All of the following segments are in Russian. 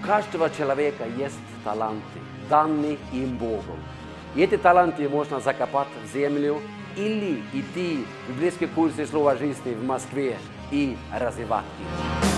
каждого человека есть таланты, данные им Богом. И эти таланты можно закопать в землю или идти в библейские курсы слова жизни в Москве и развивать их.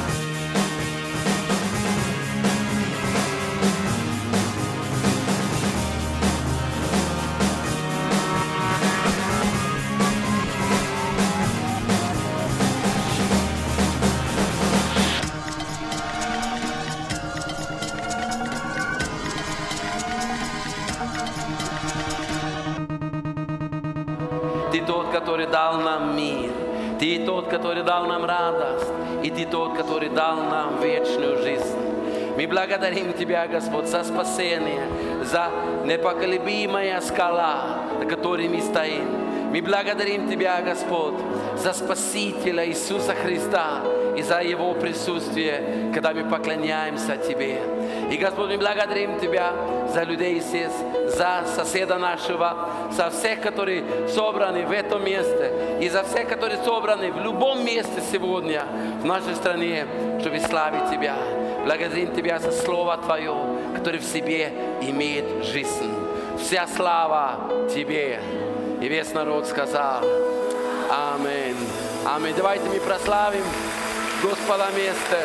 Ты тот, который дал нам мир. Ты тот, который дал нам радость. И Ты тот, который дал нам вечную жизнь. Мы благодарим Тебя, Господь, за спасение, за непоколебимая скала, на которой мы стоим. Мы благодарим Тебя, Господь, за Спасителя Иисуса Христа и за Его присутствие, когда мы поклоняемся Тебе. И, Господь, мы благодарим Тебя за людей здесь, за соседа нашего, за всех, которые собраны в этом месте, и за всех, которые собраны в любом месте сегодня в нашей стране, чтобы славить Тебя. Благодарим Тебя за Слово Твое, которое в себе имеет жизнь. Вся слава Тебе. И весь народ сказал: Аминь. Аминь. Давайте мы прославим Господа место.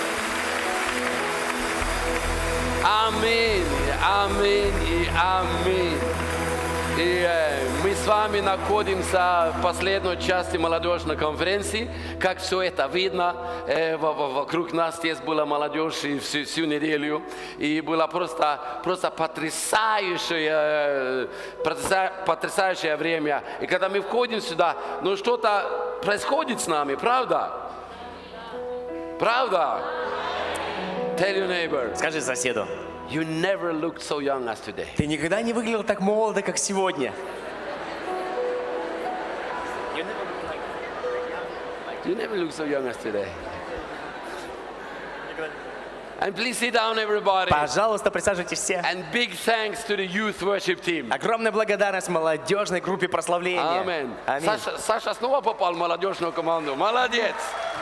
Аминь, аминь и аминь. И мы с вами находимся в последней части молодежной конференции. Как все это видно, вокруг нас здесь была молодежь всю неделю. И было просто потрясающее время. И когда мы входим сюда, ну что-то происходит с нами, правда? Правда? Tell your neighbor. Скажи соседу. You never looked so young as today. Ты никогда не выглядел так молодо, как сегодня. You never looked so young as today. And please sit down, everybody. Пожалуйста, присаживайтесь все. And big thanks to the youth worship team. Огромная благодарность молодежной группе прославления. Аминь. Аминь. Саша снова попал в молодежную команду. Молодец.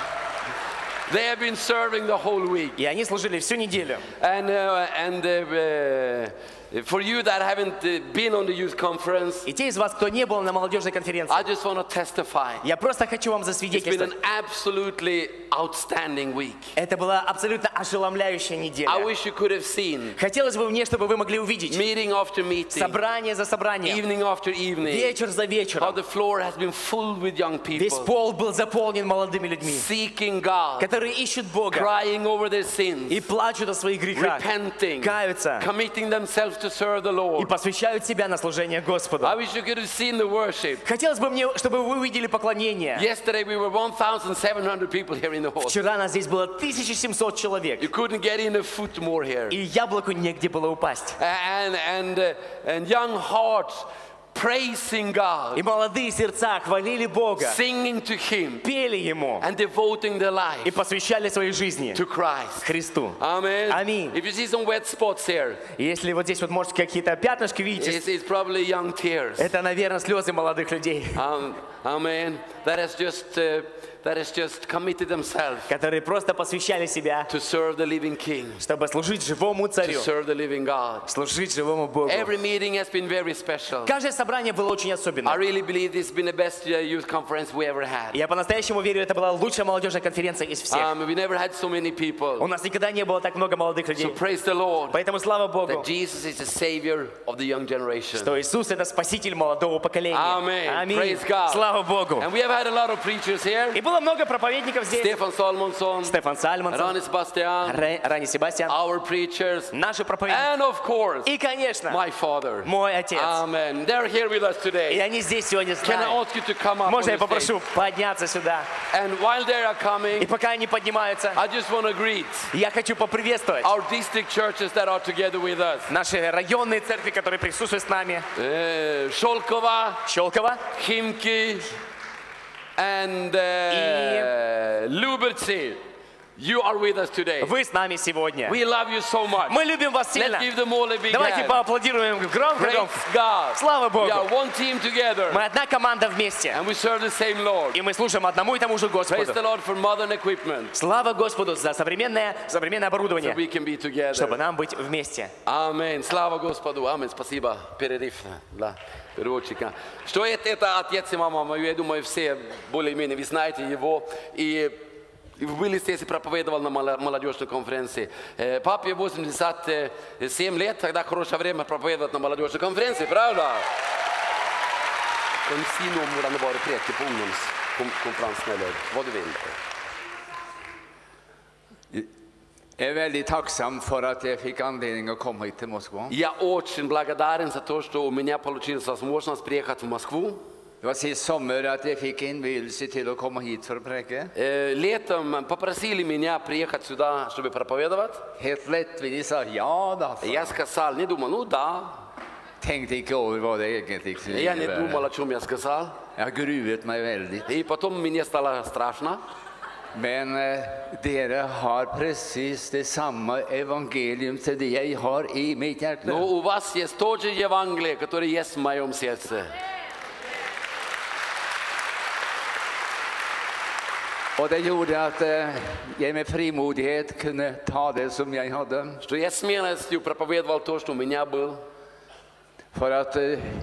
They have been serving the whole week. И они служили всю неделю. And for you that haven't been on the youth conference, И те из вас, кто не был на молодежной конференции, I just want to testify. я просто хочу вам It's been засвидетельствовать. an absolutely outstanding week. Это была абсолютно ошеломляющая неделя. I wish you could have seen Хотелось бы мне, чтобы вы могли увидеть meeting after meeting, собрание за собранием, evening after evening, вечер за how вечером. the floor has been full with young Весь people пол был заполнен молодыми людьми, seeking God, которые ищут Бога crying over their sins, и плачут о своих грехах, repenting, каются committing themselves to serve the Lord. и посвящают себя на служение Господу. I wish you could have seen the worship. Хотелось бы мне, чтобы вы увидели поклонение. Yesterday we were 1,700 people here in the hall. Вчера нас здесь было 1700 You человек, couldn't get in a foot more here. и яблоку негде было упасть. And young hearts praising God, И молодые сердца хвалили Бога, singing to Him, пели Ему and devoting their и life посвящали своей жизни to Christ. Христу. Amen. Аминь. If you see some wet spots here, И если вот здесь вот можете какие-то пятнышки видеть, it's probably young tears. это, наверное, слезы молодых людей, Amen. That has just committed themselves которые просто посвящали себя, to serve the living King, чтобы служить живому to царю, serve the living God. служить живому Богу. Every meeting has been very special. Каждое собрание было очень I особенным. really believe this has been the best youth conference we ever had. Я по-настоящему верю, это была лучшая молодежная конференция из всех. We never had so many У people. нас никогда не было так много молодых So людей. praise the Lord Поэтому слава Богу, that Jesus is the Savior of the young generation. что Иисус — это спаситель молодого поколения. Amen. Аминь. Praise God. Слава Богу. And we have had a lot of preachers here. И было много проповедников здесь. Stefan Salmonsson, Стефан Сальмонсон, Ronnie Sebastian, Рани Себастьян, our preachers, наши проповедники. and of course, И, конечно, my father. мой отец. Amen. They're here with us И today. они здесь сегодня с Can I нами. ask you to come up on Можно я the stage? попрошу подняться сюда? And while they are И coming, пока они поднимаются, I just want to greet я хочу поприветствовать our district churches that are together with us. наши районные церкви, которые присутствуют с нами. Sholkova, Щелково, Khimki, and Lubertsi. You are with us today. Вы с нами сегодня. We love you so much. Мы любим вас Let's сильно. give them all a big Давайте hand. поаплодируем громко. Praise God. Слава Богу. We are one team together. Мы одна команда вместе. And we serve the same Lord. И мы служим одному и тому же Praise Господу. the Lord for modern equipment. Слава Господу за современное So оборудование, we can be чтобы together. нам быть вместе. Аминь. Слава Господу. Аминь. Спасибо. Перерыв для переводчика. Что это отец и мама мою? Я думаю, все более-менее вы знаете его. И вы были здесь и проповедовал на молодежной конференции. Папе 87 лет, тогда хорошее время проповедовать на молодежной конференции, правда? En si noe om hvordan det var å preke på ungdomskonferansen, eller hva du vil. Jag är väldigt tacksam för att jag fick anledning att komma hit till Moskva. Я очень благодарен за то, что у меня получилась возможность приехать в Москву. Det var sist sommar att jag fick inbjudelse till att komma hit för att präka. Летом попросили меня приехать сюда, чтобы проповедовать. Helt lättvindigt sa ja då. Я сказал, не думал, ну да. Tänkte inte över vad det egentligen skulle Я не innebära. думал, о чем я сказал. Jag har gruvat mig väldigt. И потом мне стало страшно. Men dere har precis det samma evangelium till det jag har i mitt hjärta. Но у вас есть тот же Евангелие, который есть в моем сердце. Och det gjorde att jag med frimodighet kunde ta det som jag hade. Что я смелостью проповедовал то, что у меня был. För att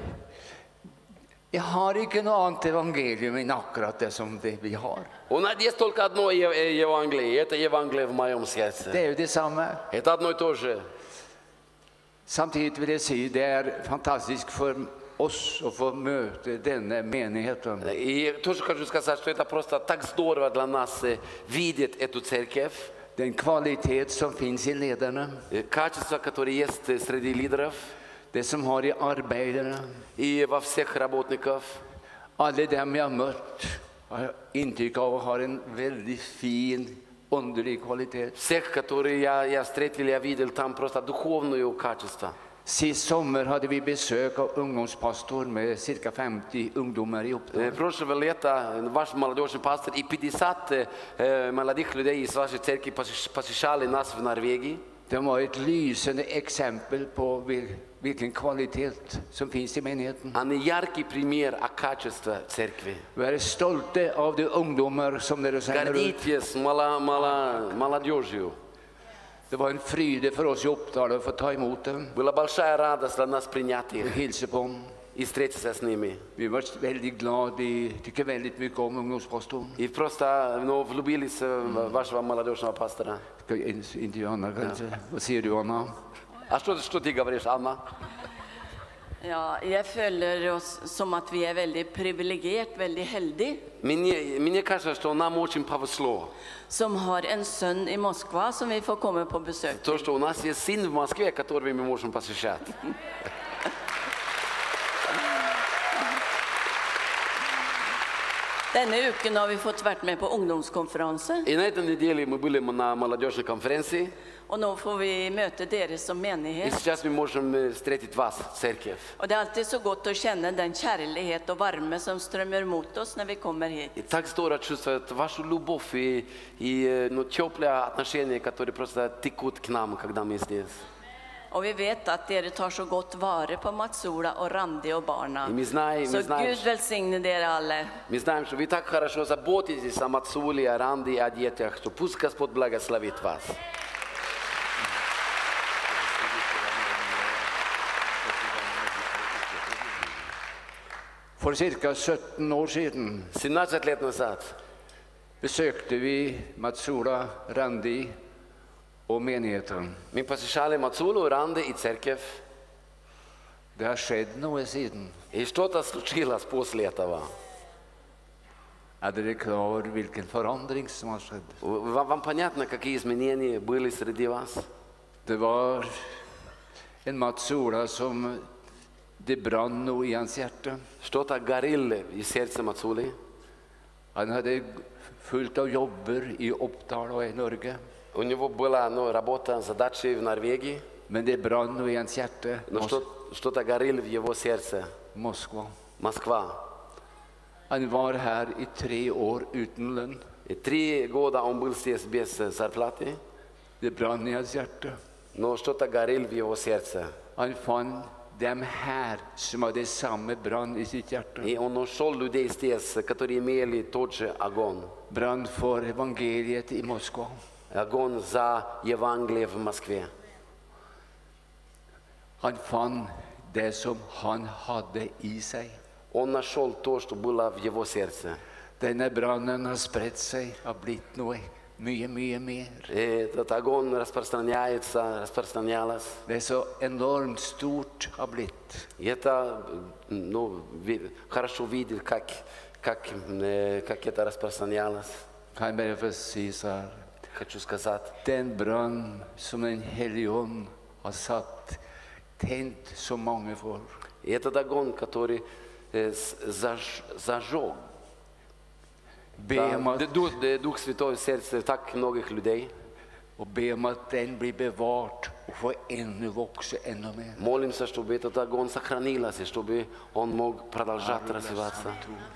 jag har inte något annat evangelium än akkurat det som det vi har. У нас есть только одно Евангелие, это Евангелие в моем сердце. Det är ju detsamma. Это одно и то же. Samtidigt vill jag säga det är fantastiskt för oss att få möta denna menigheten. И тоже хочу сказать, что это просто так здорово для нас видеть эту церковь. Den kvalitet som finns i ledarna, Качество, которое есть среди лидеров det som har i arbetarna, и во всех работников. alla dem jag mött har intryck av att ha en väldigt fin underlig kvalitet. Всех, которые я встретил, я видел там просто духовное качество. Sist sommar hade vi besök av ungdomspastor med cirka 50 ungdomar i Uppsala. Прошлого лета ваш молодежный пастор и 50 молодых людей из вашей церкви посещали нас в Норвегии. Det var ett lysande exempel på vilken kvalitet som finns i menigheten. Han är яркий пример о качестве церкви. Vi är stolta av de ungdomar som där sänder ut. Гордитесь молодежью. Det var en fröjd för oss i Uppsala att få ta emot dem Была большая радость для нас принять och их hilsa på dem. и встретиться с ними. Vi var väldigt glada, de tycker väldigt mycket om ungdomspastorn. И просто влюбились в вашего молодежного пастора. Inte Johanna kanske. Vad säger du, Anna? А что ты говоришь, Анна? Ja, jeg føler oss som at vi er veldig privilegert, veldig heldige, Мне кажется, что нам очень повезло. som har en sønn i Moskva som vi får komme på besøk То, til. что у нас есть сын в Москве, который мы можем посещать. Denne uken har vi fått vært med på ungdomskonferanse, И на этой неделе мы были на молодежной конференции. og nå får vi møte dere som И menighet. сейчас мы можем встретить вас, церковь. Og det er alltid så godt å kjenne den kjærlighet og varme som strømmer mot oss når vi kommer hit. И так здорово чувствовать вашу любовь и теплые отношения, которые просто текут к нам, когда мы здесь. Og vi vet at dere tar så godt vare på Mats Ola og Randi og barna. И мы знаем, Så Gud velsigne dere alle. что вы так хорошо заботитесь о Мацуле, о Ранде и о детях, что пусть Господь благословит вас. För cirka 17 år sedan 17 лет назад besökte vi Matsura, Randi och menigheten. мы посещали Мацулу, Ранде и церковь. Det har skett något sedan. И что-то случилось после этого. Är det klar vilken förändring som har skett? Вам понятно, какие изменения были среди вас? Det var en Matsura som det brann nog i hans hjärta. Что-то горело i сердце Мацули. Han hade fullt av jobber i Uppsala och i Norge. У него была работа, задачи в Норвегии, Men det brann nog i hans hjärta. но что-то горело в его сердце. Moskva. Москва. Han var här i 3 år utan lön. 3 года он был здесь без зарплаты, Det brann i hans hjärta. но что-то горело в его сердце. Han fann dem här som hade samma brand i sitt hjärta. И он нашел людей здесь, которые имели тот же огонь. Brand för evangeliet i Moskva. Огонь за Евангелие в Москве. Han fann det som han hade i sig. Он нашел то, что было в его сердце. Denna branden har spritt sig, har blivit något mycket mer. Этот огонь распространялся. Det är så enormt stort har blivit. И это, ну, хорошо видел, как это распространялось. Kan jag bara få säga så här. Хочу сказать, Den brand som den helige Ande har satt, tänt så många för. и этот огонь, который зажег. Be om att, Дух Святой в сердце так многих людей. och be om att den blir bevart och får ännu växa ännu mer. Молимся, чтобы этот огонь сохранился, чтобы он мог продолжать развиваться.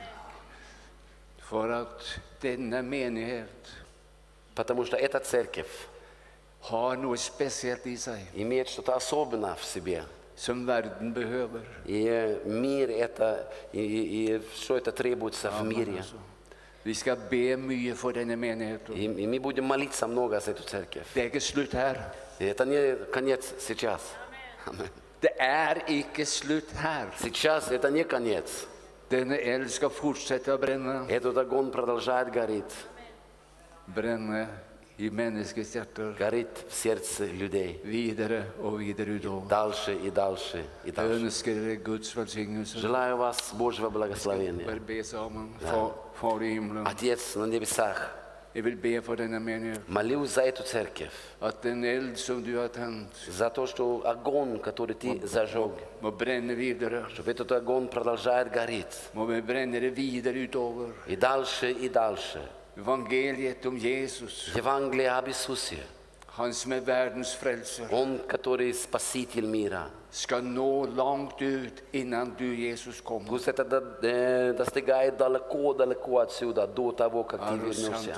För att denna menighet Потому что эта церковь har något speciellt i sig имеет что-то особенное в себе. som världen behöver. И мир это, и что это требуется в мире. Vi ska be mycket för denna menighet. И мы будем молиться много за эту церковь. Det är inte slut här. И это не конец сейчас. Amen. Det är inte slut här. Сейчас это не конец. Denna eld ska fortsätta att bränna. Этот огонь продолжает гореть. Bränna i människors hjärtan. Горит в сердце людей. Vidare och vidare utåt. Дальше и дальше и Jag дальше. önskar er Guds välsignelse. Желаю вас Божьего благословения. Jag vill be samman. Far i himlen. Отец на небесах, Jag vill be för denna menighet. молюсь за эту церковь, Att den eld som du har tänt за то, что огонь, который ты зажег, må bränna vidare. чтобы этот огонь продолжает гореть. Må vi bränna det vidare utöver. И дальше, и дальше. Evangeliet om Jesus. Евангелие об Иисусе, Han som är världens frälsare. Он, который спаситель мира. Ska nå långt ut innan du Jesus kommer. Пусть это достигает далеко отсюда, до того, как ты вернешься.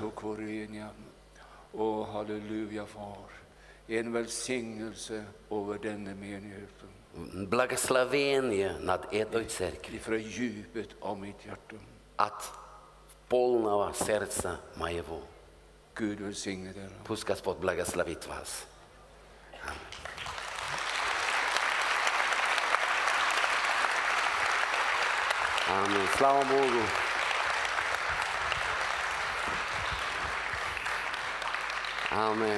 Åh, halleluja, far. En välsignelse över denna menigheten. Благословение над этой церковью. Ifrån djupet av mitt hjärta. От полного сердца моего. Gud välsigne er. Пусть Господь благословит вас. Аминь. Слава Богу. Аминь.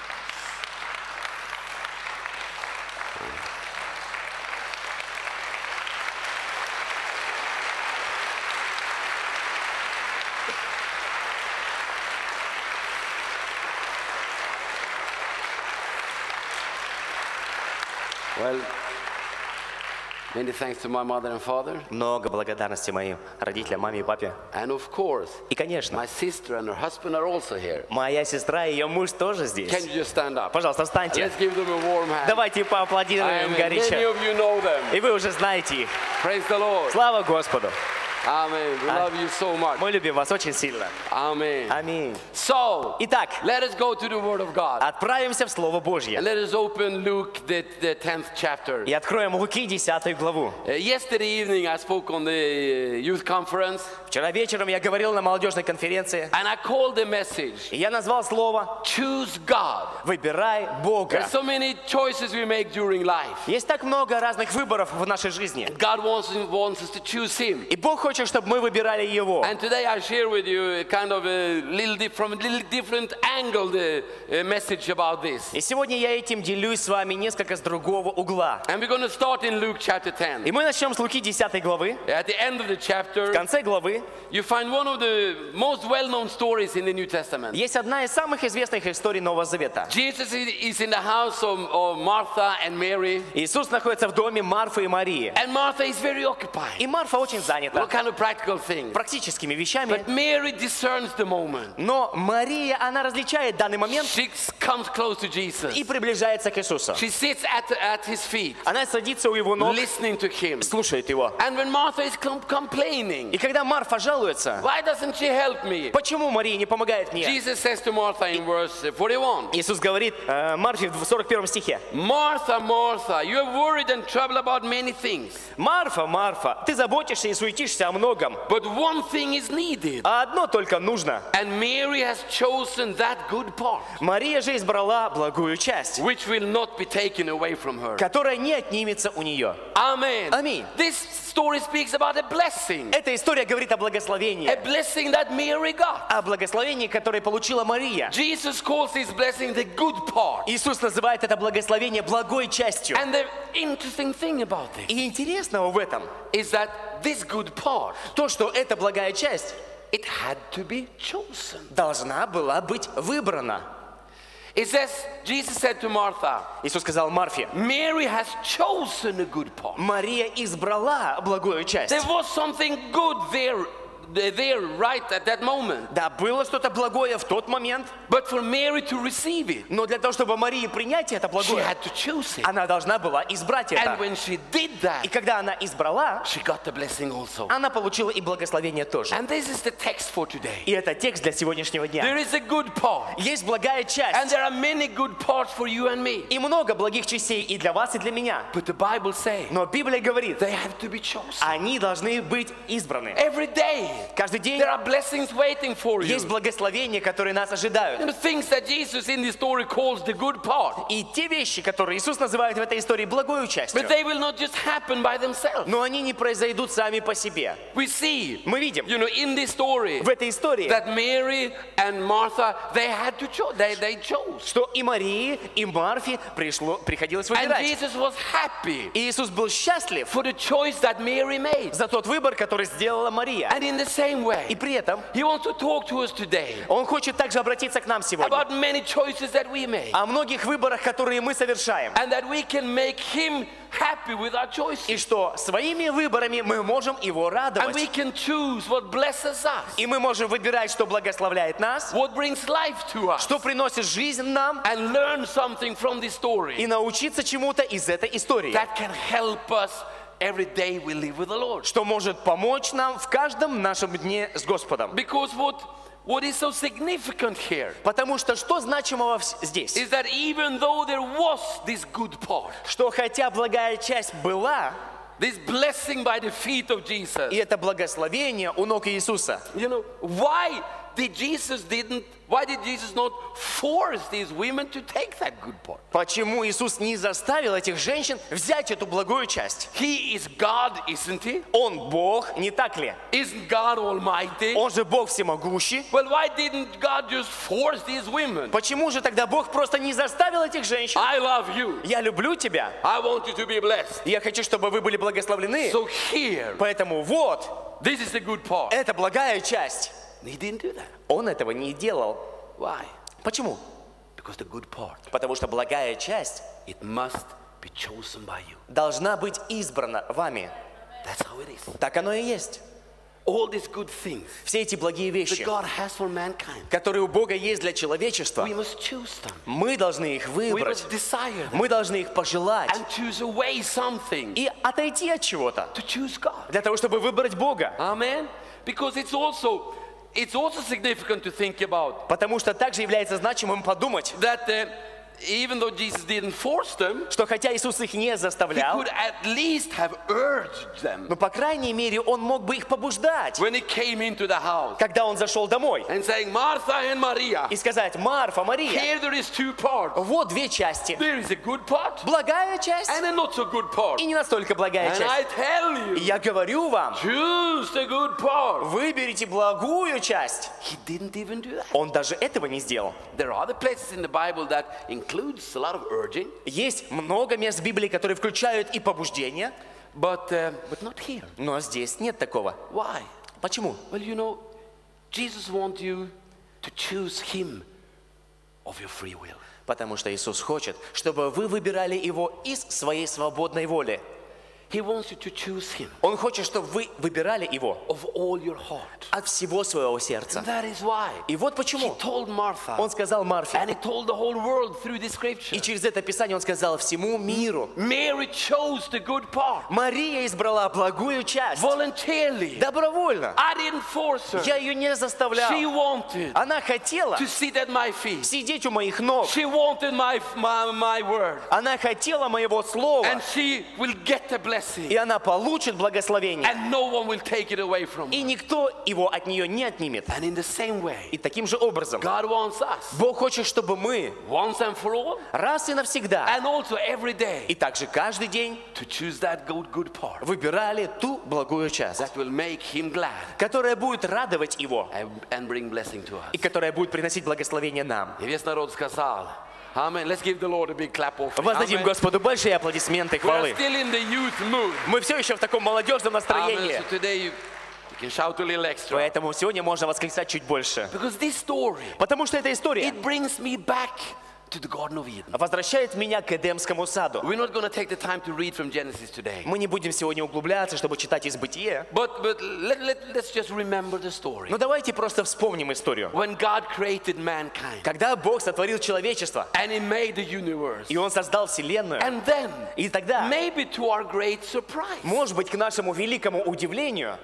Well, many thanks to my mother and father. Много благодарности моим родителям, маме и папе. And of course, И, конечно, my sister and her husband are also here. моя сестра и ее муж тоже Can здесь. you just stand up? Пожалуйста, встаньте. Let's give them a warm hand. Давайте поаплодируем Amen. Many горячо. of you know them. И вы уже знаете их. Praise the Lord. Слава Господу. Amen. We love you so much. Мы любим вас очень сильно. Amen. Аминь. So, Итак, let us go to the Word of God. отправимся в Слово And Божье. let us open Luke, the 10th chapter. И откроем Луки 10 главу. Yesterday evening I spoke on the youth conference Вчера вечером я говорил на молодежной конференции. and I called the message, И я назвал слово choose God. «Выбирай Бога». There's so many choices we make during life. Есть так много разных выборов в нашей жизни. God wants us to choose Him. И Бог хочет, чтобы мы выбирали Его. And today I share with you a kind of from a little different angle the message about this. И сегодня я этим делюсь с вами несколько с другого угла. And we're going to start in Luke chapter 10. И мы начнем с Луки 10 главы. At the end of the В chapter, конце главы you find one of the most well-known stories in the New Testament. есть одна из самых известных историй Нового Завета. Jesus is in the house of Martha and Mary. Иисус находится в доме Марфы и Марии. And Martha is very occupied. И Марфа очень занята. What kind kind of practical things. практическими вещами. But Mary discerns the moment. Но Мария, она различает данный момент She comes close to Jesus. и приближается к Иисусу. She sits at his feet, Она садится у его ног, listening to him. слушает его. And when Martha is complaining, И когда Марфа жалуется, why doesn't she help me? почему Мария не помогает мне? Jesus says to Martha in verse 41, Иисус говорит Марфе в 41 стихе: Martha, Martha, you are worried and troubled about many things. Марфа, Марфа, ты заботишься и суетишься о многом, But one thing is needed. а одно только нужно. And Mary has chosen that good part, Мария же избрала благую часть, which will not be taken away from her. которая не отнимется у нее. Amen. Аминь. This story speaks about a blessing. Эта история говорит о благословении. A blessing that Mary got. О благословении, которое получила Мария. Jesus calls this blessing the good part. Иисус называет это благословение благой частью. And the interesting thing about this И интересного в этом is that this good part, то, что эта благая часть it had to be chosen. должна была быть выбрана. It says, Jesus said to Martha, Иисус сказал Марфе: Mary has chosen a good part. Мария избрала благую часть. There was something good there right at that moment. Да, было что-то благое в тот момент, But for Mary to receive it, но для того, чтобы Марии принять это she благое, had to choose it. она должна была избрать And это. when she did И that, когда она избрала, she got the blessing also. она получила и благословение тоже. And this is the text for today. И это текст для сегодняшнего дня. There is a good part. Есть благая And часть, there are many good parts for you and me. и много благих частей и для вас, и для меня. But the Bible says Но Библия говорит, they have to be chosen. они должны быть избраны. Every day, Каждый день there are blessings waiting for you. есть благословения, которые нас ожидают. And the things that Jesus in this story calls the good part. И те вещи, которые Иисус называет в этой истории благою частью, But they will not just happen by themselves. но они не произойдут сами по себе. We see, Мы видим you know, in this story в этой истории, that Mary and Martha, they had to choose. They chose. что и Марии, и Марфе приходилось And выбирать. Jesus was happy И Иисус был счастлив for the choice that Mary made. за тот выбор, который сделала Мария. And in the same way, И при этом He wants to talk to us today Он хочет также обратиться к нам сегодня about many choices that we make. о многих выборах, которые мы совершаем. And that we can make Him happy with our И choices. что своими выборами мы можем Его And радовать. we can choose what blesses us, И мы можем выбирать, что благословляет нас, what brings life to us, что приносит жизнь нам, and learn something from this и story научиться чему-то из этой истории, that can help us every day we live with the Lord. что может помочь нам в каждом нашем дне с Господом. Because what is so significant here Потому что что значимого здесь? is that even though there was this good part, Что хотя благая часть была, this blessing by the feet of Jesus, и это благословение у ног Иисуса, you know, why did Jesus not force these women to take that good part? почему Иисус не заставил этих женщин взять эту благую часть? He is God, isn't He? Он Бог, не так ли? Isn't God Almighty? Он же Бог всемогущий. Well, why didn't God just force these women? Почему же тогда Бог просто не заставил этих женщин? I love you. Я люблю тебя. I want you to be blessed. Я хочу, чтобы вы были благословлены. So here, Поэтому вот, this is the good part. это благая часть. He didn't do that. Он этого не делал. Why? Почему? Because the good part, Потому что благая часть it must be chosen by you. должна быть избрана вами. That's how it is. Так оно и есть. All these good things Все эти благие that вещи, God has for mankind, которые у Бога есть для человечества, we must choose them. мы должны их We выбрать. must desire them Мы должны их пожелать and choose away something и отойти от чего-то, to choose God. для того, чтобы выбрать Бога. Amen? Because it's also significant to think about Потому что также является значимым подумать, that even though Jesus didn't force them, что хотя Иисус их не He заставлял, could at least have urged them но, по крайней мере, Он мог бы их побуждать, when He came into the house когда Он зашел домой, and saying, Martha and Maria, и сказать: Марфа, Мария, here there is two parts. вот две части. There is a good part Благая часть and a not so good part. и не настолько благая And часть. I tell И you, я говорю вам, choose the good part. выберите благую часть. He didn't even do that. Он даже этого не сделал. There are other places in the Bible that includes a lot of urging, Есть много мест в Библии, которые включают и побуждение, but not here. но здесь нет такого. Why? Почему? Well, you know, Jesus wants you to choose Him of your free will. Потому что Иисус хочет, чтобы вы выбирали Его из своей свободной воли. He wants you to choose Him Он хочет, чтобы вы выбирали Его of all your heart. от всего своего сердца. And that is why И вот He почему told Martha, Он сказал Марфе, and He told the whole world through this scripture. и через это Писание Он сказал всему миру. Mary chose the good part Мария избрала благую часть. voluntarily. Добровольно. I didn't force her. Я ее не заставлял. She wanted Она хотела to sit at my feet. сидеть у моих ног. She wanted my word. Она хотела моего слова. And she will get the blessing. И она получит благословение. And no one will take it away from И her. никто его от нее не отнимет. And in the same way, И таким же образом God wants us Бог хочет, чтобы мы once and for all, раз и навсегда, and also every day, и также каждый день to choose that good part выбирали ту благую часть, that will make Him glad которая будет радовать Его and bring blessing to и us. которая будет приносить благословение нам. И весь народ сказал, Amen. Let's give the Lord a big clap offering. Воздадим Amen. Господу большие аплодисменты и We are хвалы. still in the youth mood. Мы все еще в таком молодежном Amen. настроении, So today you can shout a little extra. поэтому сегодня можно восклицать чуть больше. Because this story, Потому что эта история it brings me back to the Garden of Eden. возвращает меня к Эдемскому саду. We're not going to take the time to read from Genesis today. Мы не будем сегодня углубляться, чтобы читать из Бытия. But let's just remember the story. Но давайте просто вспомним историю. When God created mankind Когда Бог сотворил человечество, and He made the universe. и Он создал Вселенную, And then, и тогда, maybe to our great surprise, может быть, к нашему великому удивлению,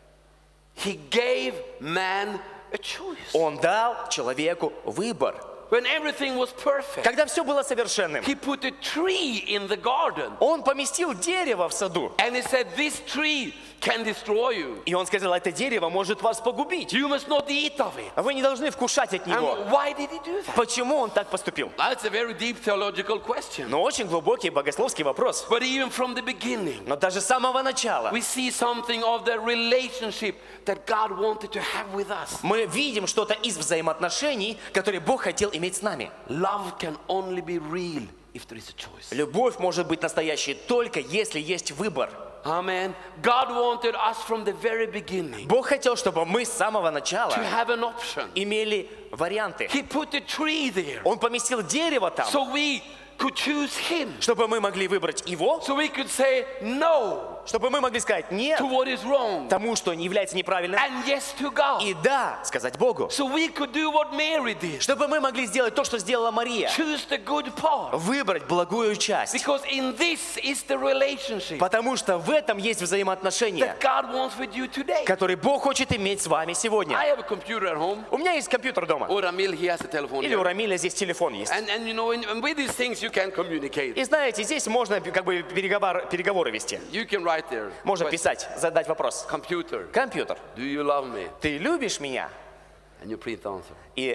He gave man a choice. Он дал человеку выбор. When everything was perfect, Когда все было совершенным, He put a tree in the garden. Он поместил дерево в саду. And He said, this tree can destroy you. И Он сказал, это дерево может вас погубить. You must not eat of it. Вы не должны вкушать от него. And why did He do that? Почему Он так поступил? That's a very deep theological question. Но очень глубокий богословский вопрос. But even from the beginning, Но даже с самого начала we see something of the relationship that God wanted to have with us. мы видим что-то из взаимоотношений, которые Бог хотел иметь с нами. Love can only be real if there is a choice. Любовь может быть настоящей только если есть выбор. Amen. God wanted us from the very beginning Бог хотел, чтобы мы с самого начала to have an option. имели варианты. He put a tree there Он поместил дерево там, so we could choose Him. чтобы мы могли выбрать его, So we could say no чтобы мы могли сказать нет to what is wrong тому, что не является неправильным, and yes to God. и да сказать Богу. So we could do what Mary did. Чтобы мы могли сделать то, что сделала Мария. Choose the good part. Выбрать благую часть. Because in this is the relationship Потому что в этом есть взаимоотношения, that God wants with you today. которые Бог хочет иметь с вами сегодня. I have a computer at home. У меня есть компьютер дома. Or Ramil, he has a telephone Или у here. Рамиля здесь телефон есть. And you know, and with these things you can communicate. И знаете, здесь можно как бы переговоры вести. You can write there. Можно Question. писать, задать вопрос. Computer, Компьютер, do you love me? ты любишь меня? And you print answer.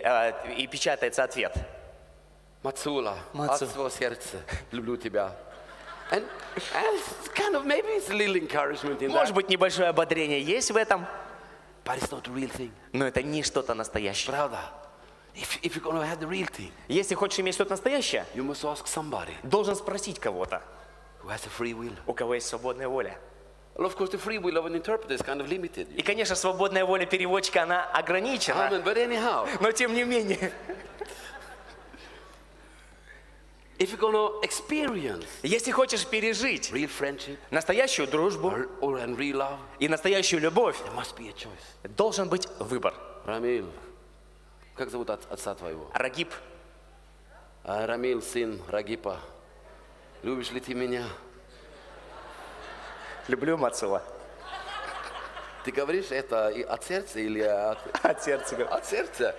И печатается ответ. Мацула, Мацу. от всего сердца, люблю тебя. And it's kind of, maybe it's a little encouragement in Может that. быть, небольшое ободрение есть в этом, But it's not the real thing. но это не что-то настоящее. Правда? If you're going to have the real thing, Если хочешь иметь что-то настоящее, you must ask somebody должен спросить кого-то, who has a free will. у кого есть свободная воля. Well, of course, the free will of an interpreter is kind of limited. И, конечно, свободная воля переводчика, она ограничена, Amen. But anyhow, но тем не менее, if you're going to experience если хочешь пережить real friendship настоящую дружбу and real love, и настоящую любовь, there must be a choice. должен быть выбор. Рамил, как зовут отца твоего? Рагиб, Рамил, сын Рагипа, любишь ли ты меня? люблю Мацула. Ты говоришь это от сердца или от От сердца говорю. сердца?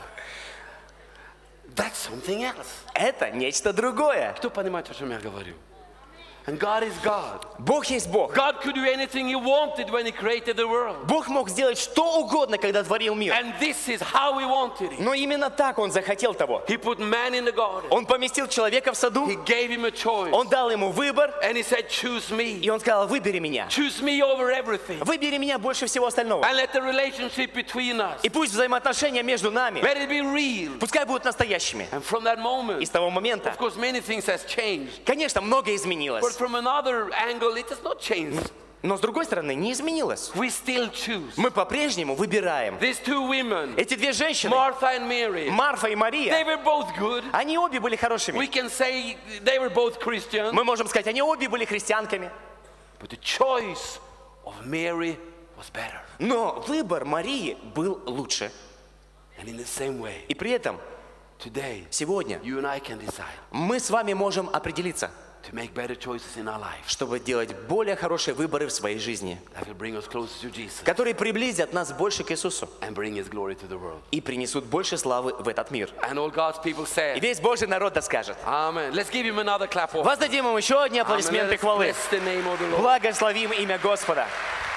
That's something else. Это нечто другое. Кто понимает, о чем я говорю? And God is God. Бог есть Бог. God could do anything He wanted when He created the world. Бог мог сделать что угодно, когда творил мир. And this is how He wanted it. Но именно так Он захотел того. He put man in the garden. Он поместил человека в саду, He gave him a choice. Он дал ему выбор, And He said, choose и me. Он сказал, выбери меня. Choose me over everything. Выбери меня больше всего остального. And let the relationship between us, И пусть взаимоотношения между нами, let it be real. пускай будут настоящими. And from that И moment, с того момента, of course, many things has changed. конечно, многое But изменилось. from another angle, it has not changed. Но с другой стороны, не изменилось. We still choose. Мы по-прежнему выбираем. These two women, Эти две женщины, Martha and Mary, Марфа и they Мария, were both good. они обе были We хорошими. can say they were both Christians. Мы можем сказать, они обе были христианками. But the choice of Mary was better. Но выбор Марии был лучше. And in the same way, И при этом today, сегодня you and I can decide мы с вами можем определиться, to make better choices in our life чтобы делать более хорошие выборы в своей жизни, that will bring us closer to Jesus которые приблизят нас больше к Иисусу and bring His glory to the world. и принесут больше славы в этот мир. And all God's people И say, весь Божий народ да скажет. Amen. Let's give Him another clap of Воздадим ему еще одни Amen. аплодисменты Let's хвалы. bless the name of the Lord. Благословим имя Господа.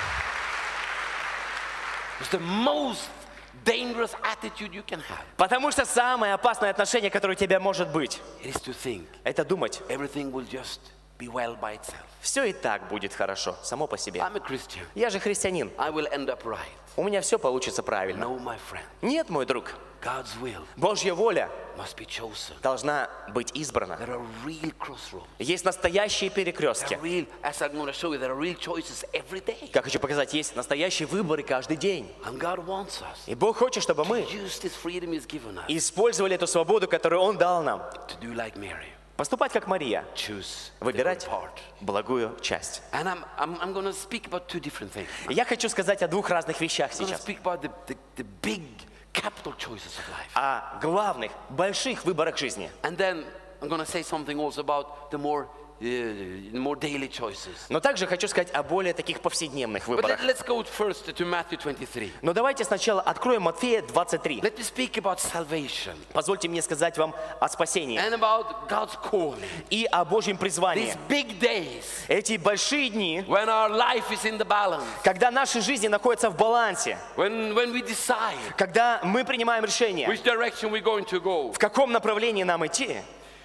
It's the most dangerous attitude you can have. Потому что самое опасное отношение, которое у тебя может быть, It is to think это думать, everything will just be well by itself. все и так будет хорошо, само по себе. I'm a Christian. Я же христианин, I will end up right. у меня все получится правильно. No, my friend. Нет, мой друг, God's will Божья воля must be chosen. должна быть избрана. There are real crossroads. Есть настоящие There перекрестки. are real, as I'm going to show you, there are real choices every day. Как хочу показать, есть настоящие выборы каждый день. And God wants us И Бог хочет, чтобы мы use this freedom He's given us использовали эту свободу, которую Он дал нам. to do like Mary. Поступать как Мария, Choose the good выбирать part. благую часть. And I'm going to speak about two different things. Я хочу сказать о двух разных вещах I'm going to сейчас. speak about the big capital choices of life. О главных, больших выборах жизни. And then I'm going to say something also about the more daily choices. Но также хочу сказать о более таких повседневных But выборах. let's go first to Matthew 23. Но давайте сначала откроем Матфея 23. Let me speak about salvation Позвольте мне сказать вам о спасении and about God's calling. и о Божьем призвании. These big days Эти большие дни, when our life is in the balance, когда наши жизни находятся в балансе, when we decide когда мы принимаем решение, which direction we're going to go. в каком направлении нам идти.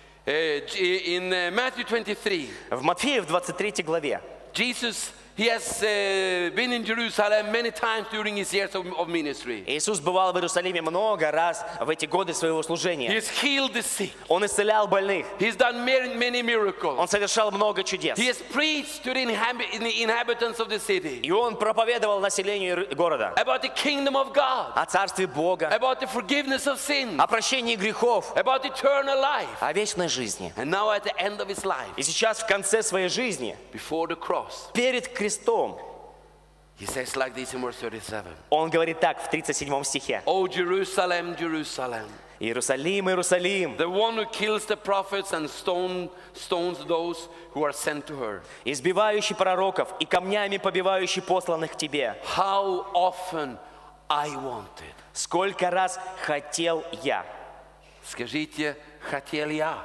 In Matthew 23, В Матфея в 23 главе Jesus, He has been in Jerusalem many times during His years of ministry. Иисус бывал в Иерусалиме много раз в эти годы своего He служения. has healed the sick. Он исцелял больных, He's done many miracles. Он совершал много чудес. He has preached to the inhabitants of the city И Он проповедовал населению города about the kingdom of God, о Царстве Бога, about the forgiveness of sin, о прощении грехов, about eternal life. о вечной жизни. And now at the end of His life, И сейчас в конце своей жизни, before the cross, перед крестом, He says like this in verse 37. Он говорит так в 37 стихе. Oh, Jerusalem, Jerusalem, Иерусалим, Иерусалим, the one who kills the prophets and stones those who are sent to her. избивающий пророков и камнями побивающий посланных к тебе. How often I wanted. Сколько раз хотел я. Скажите, хотел я.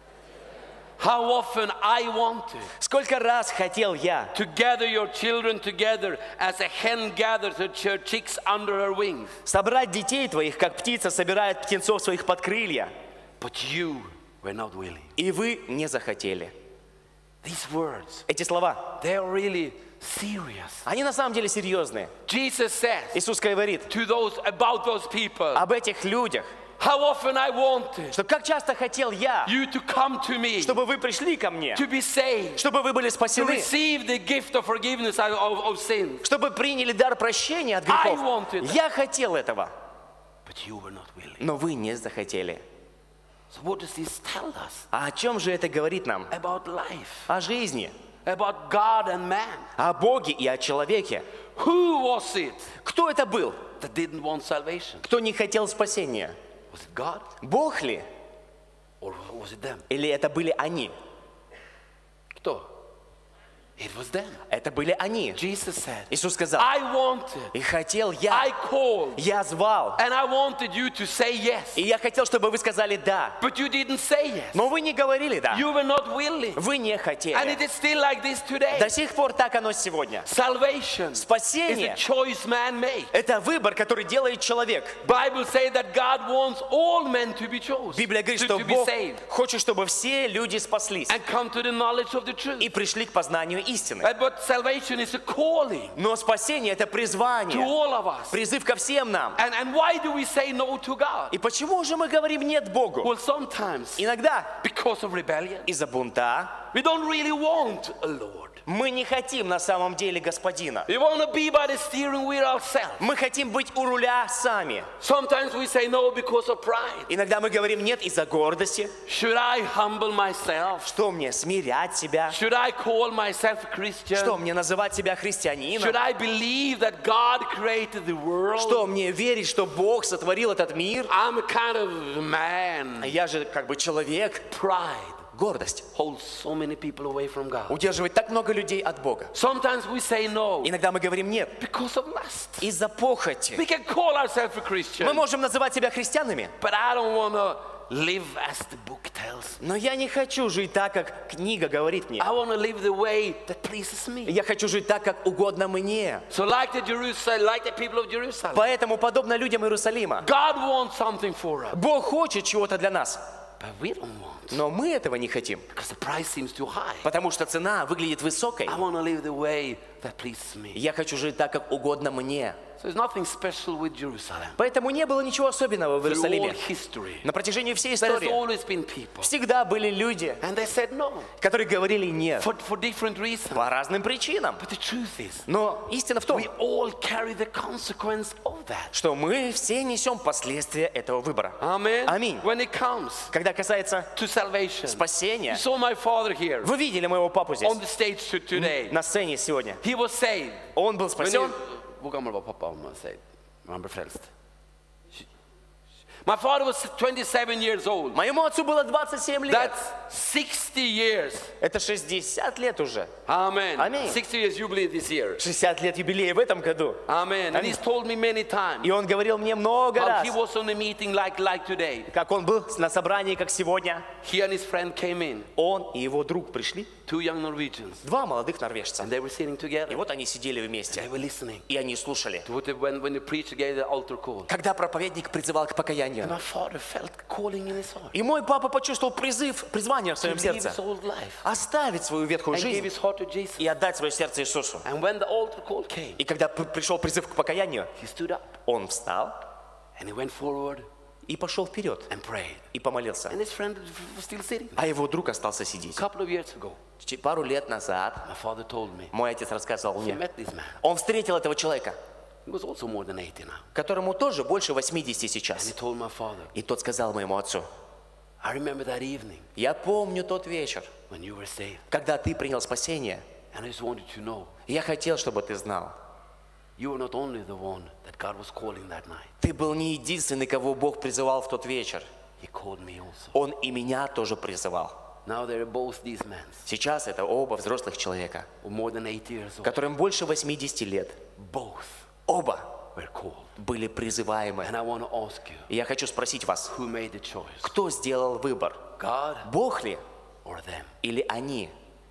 How often I wanted Сколько раз хотел я to gather your children together as a hen gathers her chicks under her wings. собрать детей твоих, как птица собирает птенцов своих под крылья. But you were not willing. И вы не захотели. These words, Эти слова, they are really serious. они на самом деле серьезные. Jesus says Иисус говорит about those people, об этих людях, how often I wanted что как часто хотел я, you to come to me, чтобы вы пришли ко мне, to be saved, чтобы вы были to спасены, receive the gift of forgiveness of sin. чтобы приняли дар прощения от I грехов. wanted that. Я хотел этого, But you were not willing. но вы не захотели. So what does this tell us А о чем же это говорит нам? about life, О жизни, about God and man? о Боге и о человеке. Who was it Кто это был, that didn't want salvation? кто не хотел спасения? Was it God Бог ли? or was it them? Или это были они? Кто? It was them. Это были они. Jesus said, Иисус сказал, I wanted, и хотел I я, called, я звал, and I wanted you to say yes. и я хотел, чтобы вы сказали «да». But you didn't say yes. Но вы не говорили «да». You were not willing. Вы не And it хотели. is still like this today. До сих пор так оно сегодня. Salvation is Спасение a choice man makes. – это выбор, который делает человек. Bible says that God wants all men to be chosen, Библия говорит, что to be Бог saved хочет, чтобы все люди спаслись and come to the knowledge of the truth. и пришли к познанию истины. But salvation is a calling Но спасение – это to призвание, all of us. призыв ко всем нам. And why do we say no to God? И почему же мы говорим «нет» Богу? Well, sometimes Иногда because of rebellion. из-за бунта We don't really want a Lord. Мы не хотим на самом деле господина. We want to be by the steering wheel ourselves. Мы хотим быть у руля сами. Sometimes we say no because of pride. Иногда мы говорим нет из-за гордости. Should I humble myself? Что мне, смирять себя? Should I call myself a Christian? Что мне, называть себя христианином? Should I believe that God created the world? Что мне, верить, что Бог сотворил этот мир? I'm a kind of man. Я же как бы человек. Pride Гордость holds so many people away from God. удерживает так много людей от Бога. Sometimes we say no Иногда мы говорим нет because of lust. из-за похоти. We can call ourselves a Christian, Мы можем называть себя христианами, but I don't want to live as the book tells. но я не хочу жить так, как книга говорит мне. I want to live the way that pleases me. Я хочу жить так, как угодно мне. So like the people of Jerusalem, Поэтому, подобно людям Иерусалима, God wants something for us, Бог хочет чего-то для нас, but we don't want но мы этого не хотим, because the price seems too high. потому что цена выглядит высокой. I want to live the way that pleases me. Я хочу жить так, как угодно мне. So there's nothing special with Jerusalem. Поэтому не было ничего особенного в Through all Иерусалиме. history, На протяжении всей there has истории always been people, всегда были люди, and they said no которые говорили нет for different reasons. по разным причинам. But the truth is, Но истина в том, we all carry the consequence of that. что мы все несем последствия этого выбора. Amen. Аминь. When it comes Когда касается to salvation, спасения, you saw my father here вы видели моего папу здесь, on the stage today. на сцене сегодня. He was saved. Он был спасен. Hur gammal var pappa om man säger? Han blev frälst. My father was 27 years old. Моему отцу было 27 лет. That's 60 years. Это 60 лет уже. Amen. Amen. 60 years jubilee this year. 60 лет юбилея в этом году. Amen. And he's told me many times И он говорил мне много how раз, he was on a meeting like today. как он был на собрании, как сегодня. He and his friend came in. Он и его друг пришли, Two young Norwegians. два молодых норвежца. And they were sitting И together. вот они сидели вместе, They were listening и они слушали. to when the preacher gave the altar call. Когда проповедник призывал к покаянию. My father felt calling in his heart И мой папа почувствовал призвание в to своем leave сердце. his old life Оставить свою ветхую and give жизнь his heart to Jesus. и отдать свое сердце Иисусу. And when the altar call came, И когда пришел призыв к покаянию, he stood up он встал and he went forward и пошел вперед and prayed. и помолился. And his friend was still sitting. А его друг остался A сидеть. couple of years ago, Пару лет назад my father told me мой отец рассказывал he мне, met this man. он встретил этого человека, He was also more than 80 now. которому тоже больше 80 And he сейчас. told my father, И тот сказал моему отцу: I remember that evening я помню тот вечер, when you were saved. когда ты принял спасение. And I just wanted you to know, Я хотел, чтобы ты знал, you were not only the one that God was calling that night. ты был не единственный, кого Бог призывал в тот вечер. He called me also. Он и меня тоже призывал. Now they're both these men, Сейчас это оба взрослых человека, who more than 80 years old. которым больше 80 лет. Both Оба were called. были призываемы. And I want to ask you, И я хочу спросить вас, who made the choice? кто сделал выбор? God Бог ли or them? или они?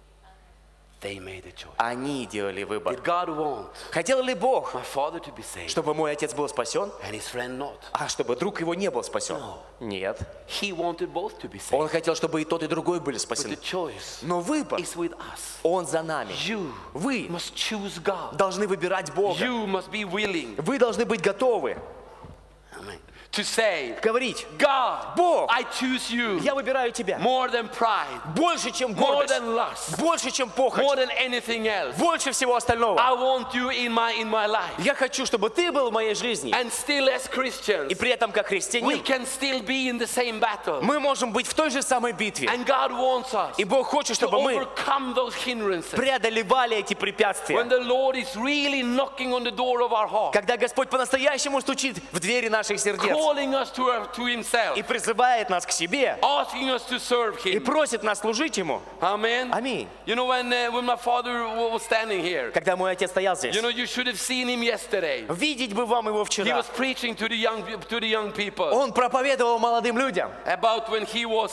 They made the choice. Они делали выбор. Did God want Хотел ли Бог, my father to be saved чтобы мой отец был спасен, and his friend not? а чтобы друг его не был спасен? No. Нет. He wanted both to be saved. Он хотел, чтобы и тот, и другой были But спасены. the choice Но выбор, is with us. он за нами. You Вы must choose God. должны выбирать Бога. You must be willing, Вы должны быть готовы amen, to say, говорить: God, Бог, I choose you я выбираю тебя. more than pride, Больше, чем more гордость, than lust, больше, чем more похоть, than anything else. больше всего остального. I want you in my life. Я хочу, чтобы ты был в моей жизни. And still as Christians, И при этом, как we христианин, can still be in the same battle. мы можем быть в той же самой битве. And God wants us И Бог хочет, to чтобы мы overcome those hindrances. преодолевали эти When препятствия. the Lord is really knocking on the door of our heart, Когда Господь по-настоящему стучит в двери наших сердец calling us to Himself, и призывает нас к себе, asking us to serve и Him. просит нас служить Ему. Amen. Аминь. You know, when my father was standing here, Когда мой отец стоял здесь, you know, you should have seen him yesterday. видеть бы вам его He вчера. was preaching to the young people Он проповедовал молодым людям about when he was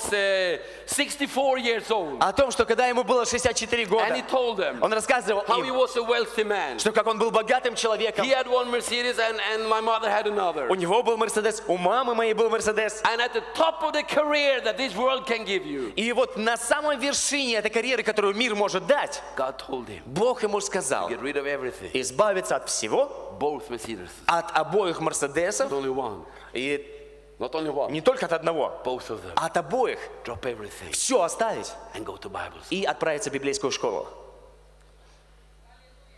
64 years old. о том, что когда ему было 64 And he года, told them он рассказывал how he им, was a wealthy man. что как он был богатым человеком. He had one Mercedes and my mother had another. У него был Мерседес, у мамы моей был Мерседес. And at the top of the career that this world can give you, И вот на самой вершине этой карьеры, которую мир может дать, God told him, Бог ему сказал get rid of everything. избавиться от всего, Both Mercedes. от обоих Мерседесов, Not only one. и Not only one. не только от одного, Both of them. а от обоих Drop everything все оставить and go to Bible school. и отправиться в библейскую школу.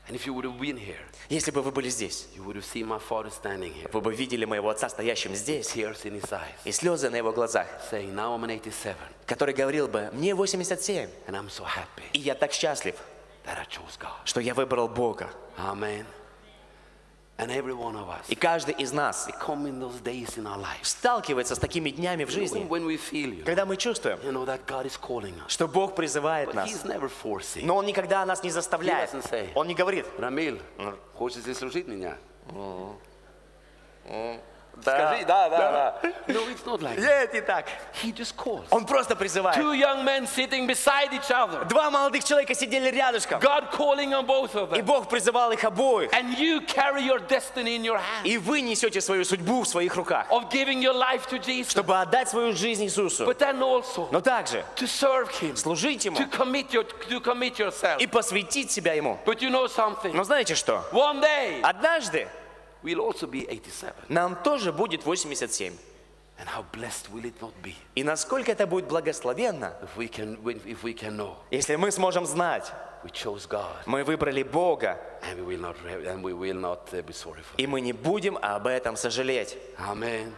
And if you would have been here, Если бы вы были здесь, you would have seen my father standing here, вы бы видели моего отца стоящим здесь, tears in his eyes, и слезы на его глазах, saying, now I'm an 87, который говорил бы, мне 87, and I'm so happy и я так счастлив, that I chose God. что я выбрал Бога. Amen. And every one of us, И каждый из нас we come in those days in our lives, сталкивается с такими днями в жизни, when we feel, когда мы чувствуем, that God is calling us. что Бог призывает But нас, He's never forcing. но Он никогда нас не заставляет. He doesn't say, Он не говорит, Рамиль, хочешь ли служить меня? да, Скажи, да. No, it's not like that. нет, не так. He just calls. Он просто призывает. Two young men sitting beside each other. Два молодых человека сидели рядышком, God calling on both of и them. Бог призывал их обоих. And you carry your destiny in your hand И вы несете свою судьбу в своих руках, of giving your life to Jesus. чтобы отдать свою жизнь Иисусу. But then also Но также to serve Him, служить Ему to commit yourself. и посвятить себя Ему. But you know something? Но знаете что? One day Однажды we'll also be 87. нам тоже будет 87. And how blessed will it not be И насколько это будет благословенно, if we can know если мы сможем знать, we chose God мы выбрали Бога, and we will not be sorry for it. и мы не будем об этом сожалеть. Amen.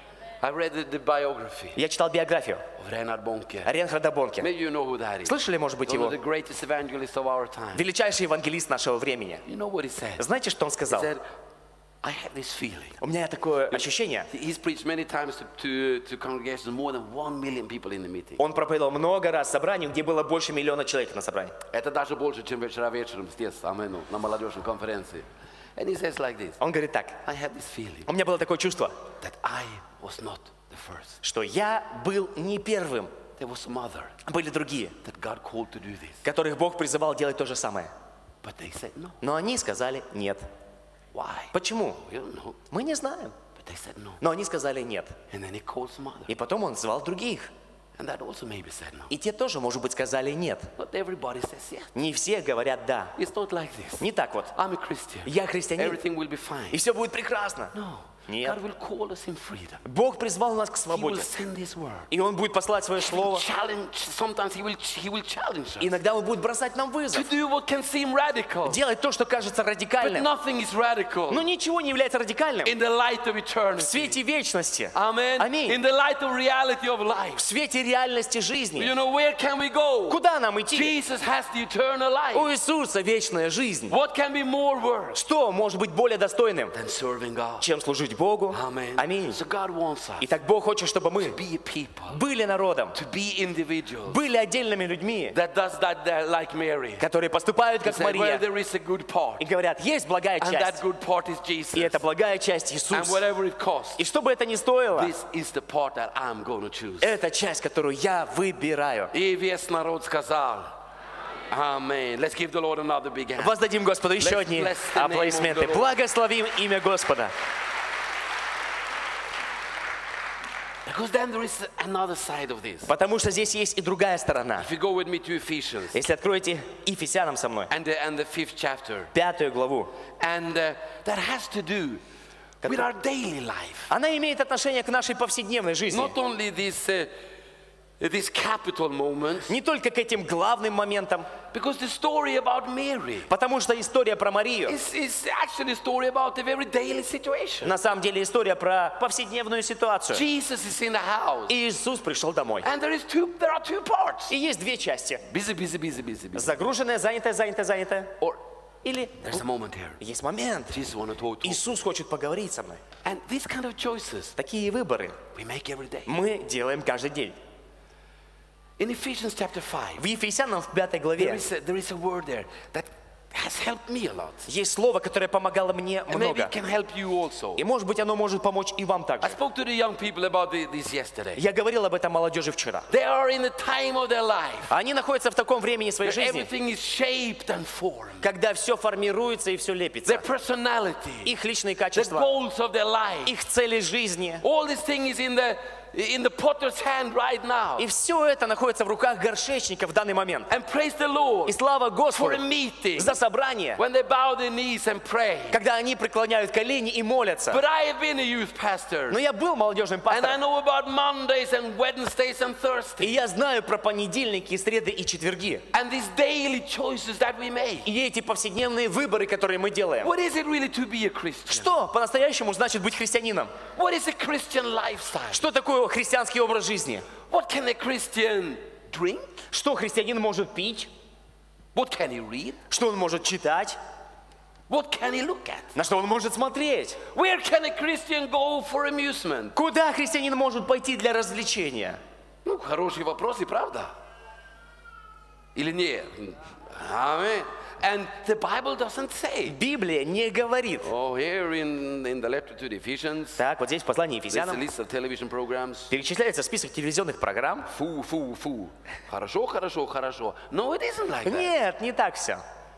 I read the biography Я читал биографию of Reinhard Bonke. Рейнхарда Бонке. Maybe you know who that is. Слышали, может быть, One его? of the greatest evangelists of our time. Величайший евангелист нашего времени. You know what he said? Знаете, что он He сказал? said, I have this feeling. У меня такое ощущение. He's preached many times to congregations, more than 1 million people in the meeting. Он проповедовал много раз собранию, где было больше 1 миллиона человек на собрании. Это даже больше, чем вчера вечером здесь, на молодежной конференции. And he says like this, Он говорит так: I had this feeling у меня было такое чувство, that I was not the first. что я был не первым. There was some other Были другие, that God called to do this. которых Бог призывал делать то же самое. But they said no. Но они сказали нет. Why? Почему? We don't know. Мы не знаем. But they said no. Но они сказали нет. And then he called some other. И потом он звал других. And that also maybe said no. И те тоже, может быть, сказали нет. Not everybody says yes. Не все говорят да. It's not like this. Не так вот. I'm a Christian. Я христианин, Everything will be fine. и все будет прекрасно. No. Нет. God will call us in freedom. Бог призвал нас к He will свободе. send His word. И Он будет посылать свое He will слово. challenge. Sometimes He will challenge us Иногда Он будет бросать нам to вызов. do what can seem radical. Делать то, что кажется But радикальным. nothing is radical Но ничего не является радикальным. in the light of В eternity. свете вечности. Amen. Аминь. In the light of reality of В life. свете реальности You жизни. know, where can we go? Куда нам идти? Jesus has the eternal У life. Иисуса вечная жизнь. What can be more worth Что может быть более достойным, than serving God? чем служить Богу? Amen. Аминь. So God wants us Итак, Бог хочет, чтобы мы to be a people, были народом, to be individuals были отдельными людьми, that does that like Mary. которые поступают как Say, well, Мария there is a good part, и говорят, есть благая and that часть, good part is Jesus. и эта благая часть And Иисус. whatever it costs, И что бы это ни стоило, this is the part that I'm going to choose. это часть, которую я выбираю. И весь народ сказал, Amen. Let's give the Lord another big hand. Воздадим Господу еще Let's одни bless the name of аплодисменты. the Lord. Благословим имя Господа. Because then there is another side of this. Потому что здесь есть и другая сторона. If you go with me to Ephesians Если откроете Ефесянам со мной, and the 5th chapter, 5 главу, and that has to do with our daily life. она имеет отношение к нашей повседневной жизни. Not only this capital moment, Не только к этим главным моментам, because the story about Mary потому что история про Марию, is actually a story about a very daily situation. на самом деле история про повседневную ситуацию. Jesus is in the house, И Иисус пришел домой. and there are two parts. И есть две части. Busy, busy, busy, busy, busy. Загруженная, занятая, занятая, занятая. Or Или there's a moment here. есть момент. Jesus want to talk to us. Иисус хочет поговорить со мной. And these kind of choices Такие выборы we make every day. мы делаем каждый день. In Ephesians chapter 5, В Ефесянам в 5 главе there is a word there that has helped me a lot. есть слово, которое помогало мне And maybe много. it can help you also. И может быть оно может помочь и вам I также. spoke to the young people about this yesterday. Я говорил об этом молодежи вчера. They are in the time of their life Они находятся в таком времени своей where жизни, everything is shaped and formed. когда все формируется и все Their лепится. personality, Их личные the качества, goals of their life, их цели жизни. all these things is in the in the potter's hand right now. И все это находится в руках горшечника в данный момент. And praise the Lord И слава for a Господу meeting за собрание, when they bow their knees and pray. когда они преклоняют колени и молятся. But I have been a youth pastor, Но я был молодежным and I пастором, know about Mondays and Wednesdays and и Thursdays, я знаю про понедельники, среды и четверги. and these daily choices that we make. И эти повседневные выборы, которые мы делаем. What is it really to be a Christian? Что по-настоящему значит быть христианином? What is a Christian lifestyle? Что такое христианский образ жизни? What can a Christian drink? Что христианин может пить? What can he read? Что он может читать? What can he look at? На что он может смотреть? Where can a Christian go for amusement? Куда христианин может пойти для развлечения? Ну, хороший вопрос, и правда. Или нет? Amen. And the Bible doesn't say. Библия не говорит. Oh, here in the letter to the Ephesians, Так, вот здесь в послании there's a Ефесянам list of television programs. перечисляется список телевизионных программ. Фу. Хорошо, хорошо, хорошо. No, it isn't like that. Нет, не так все.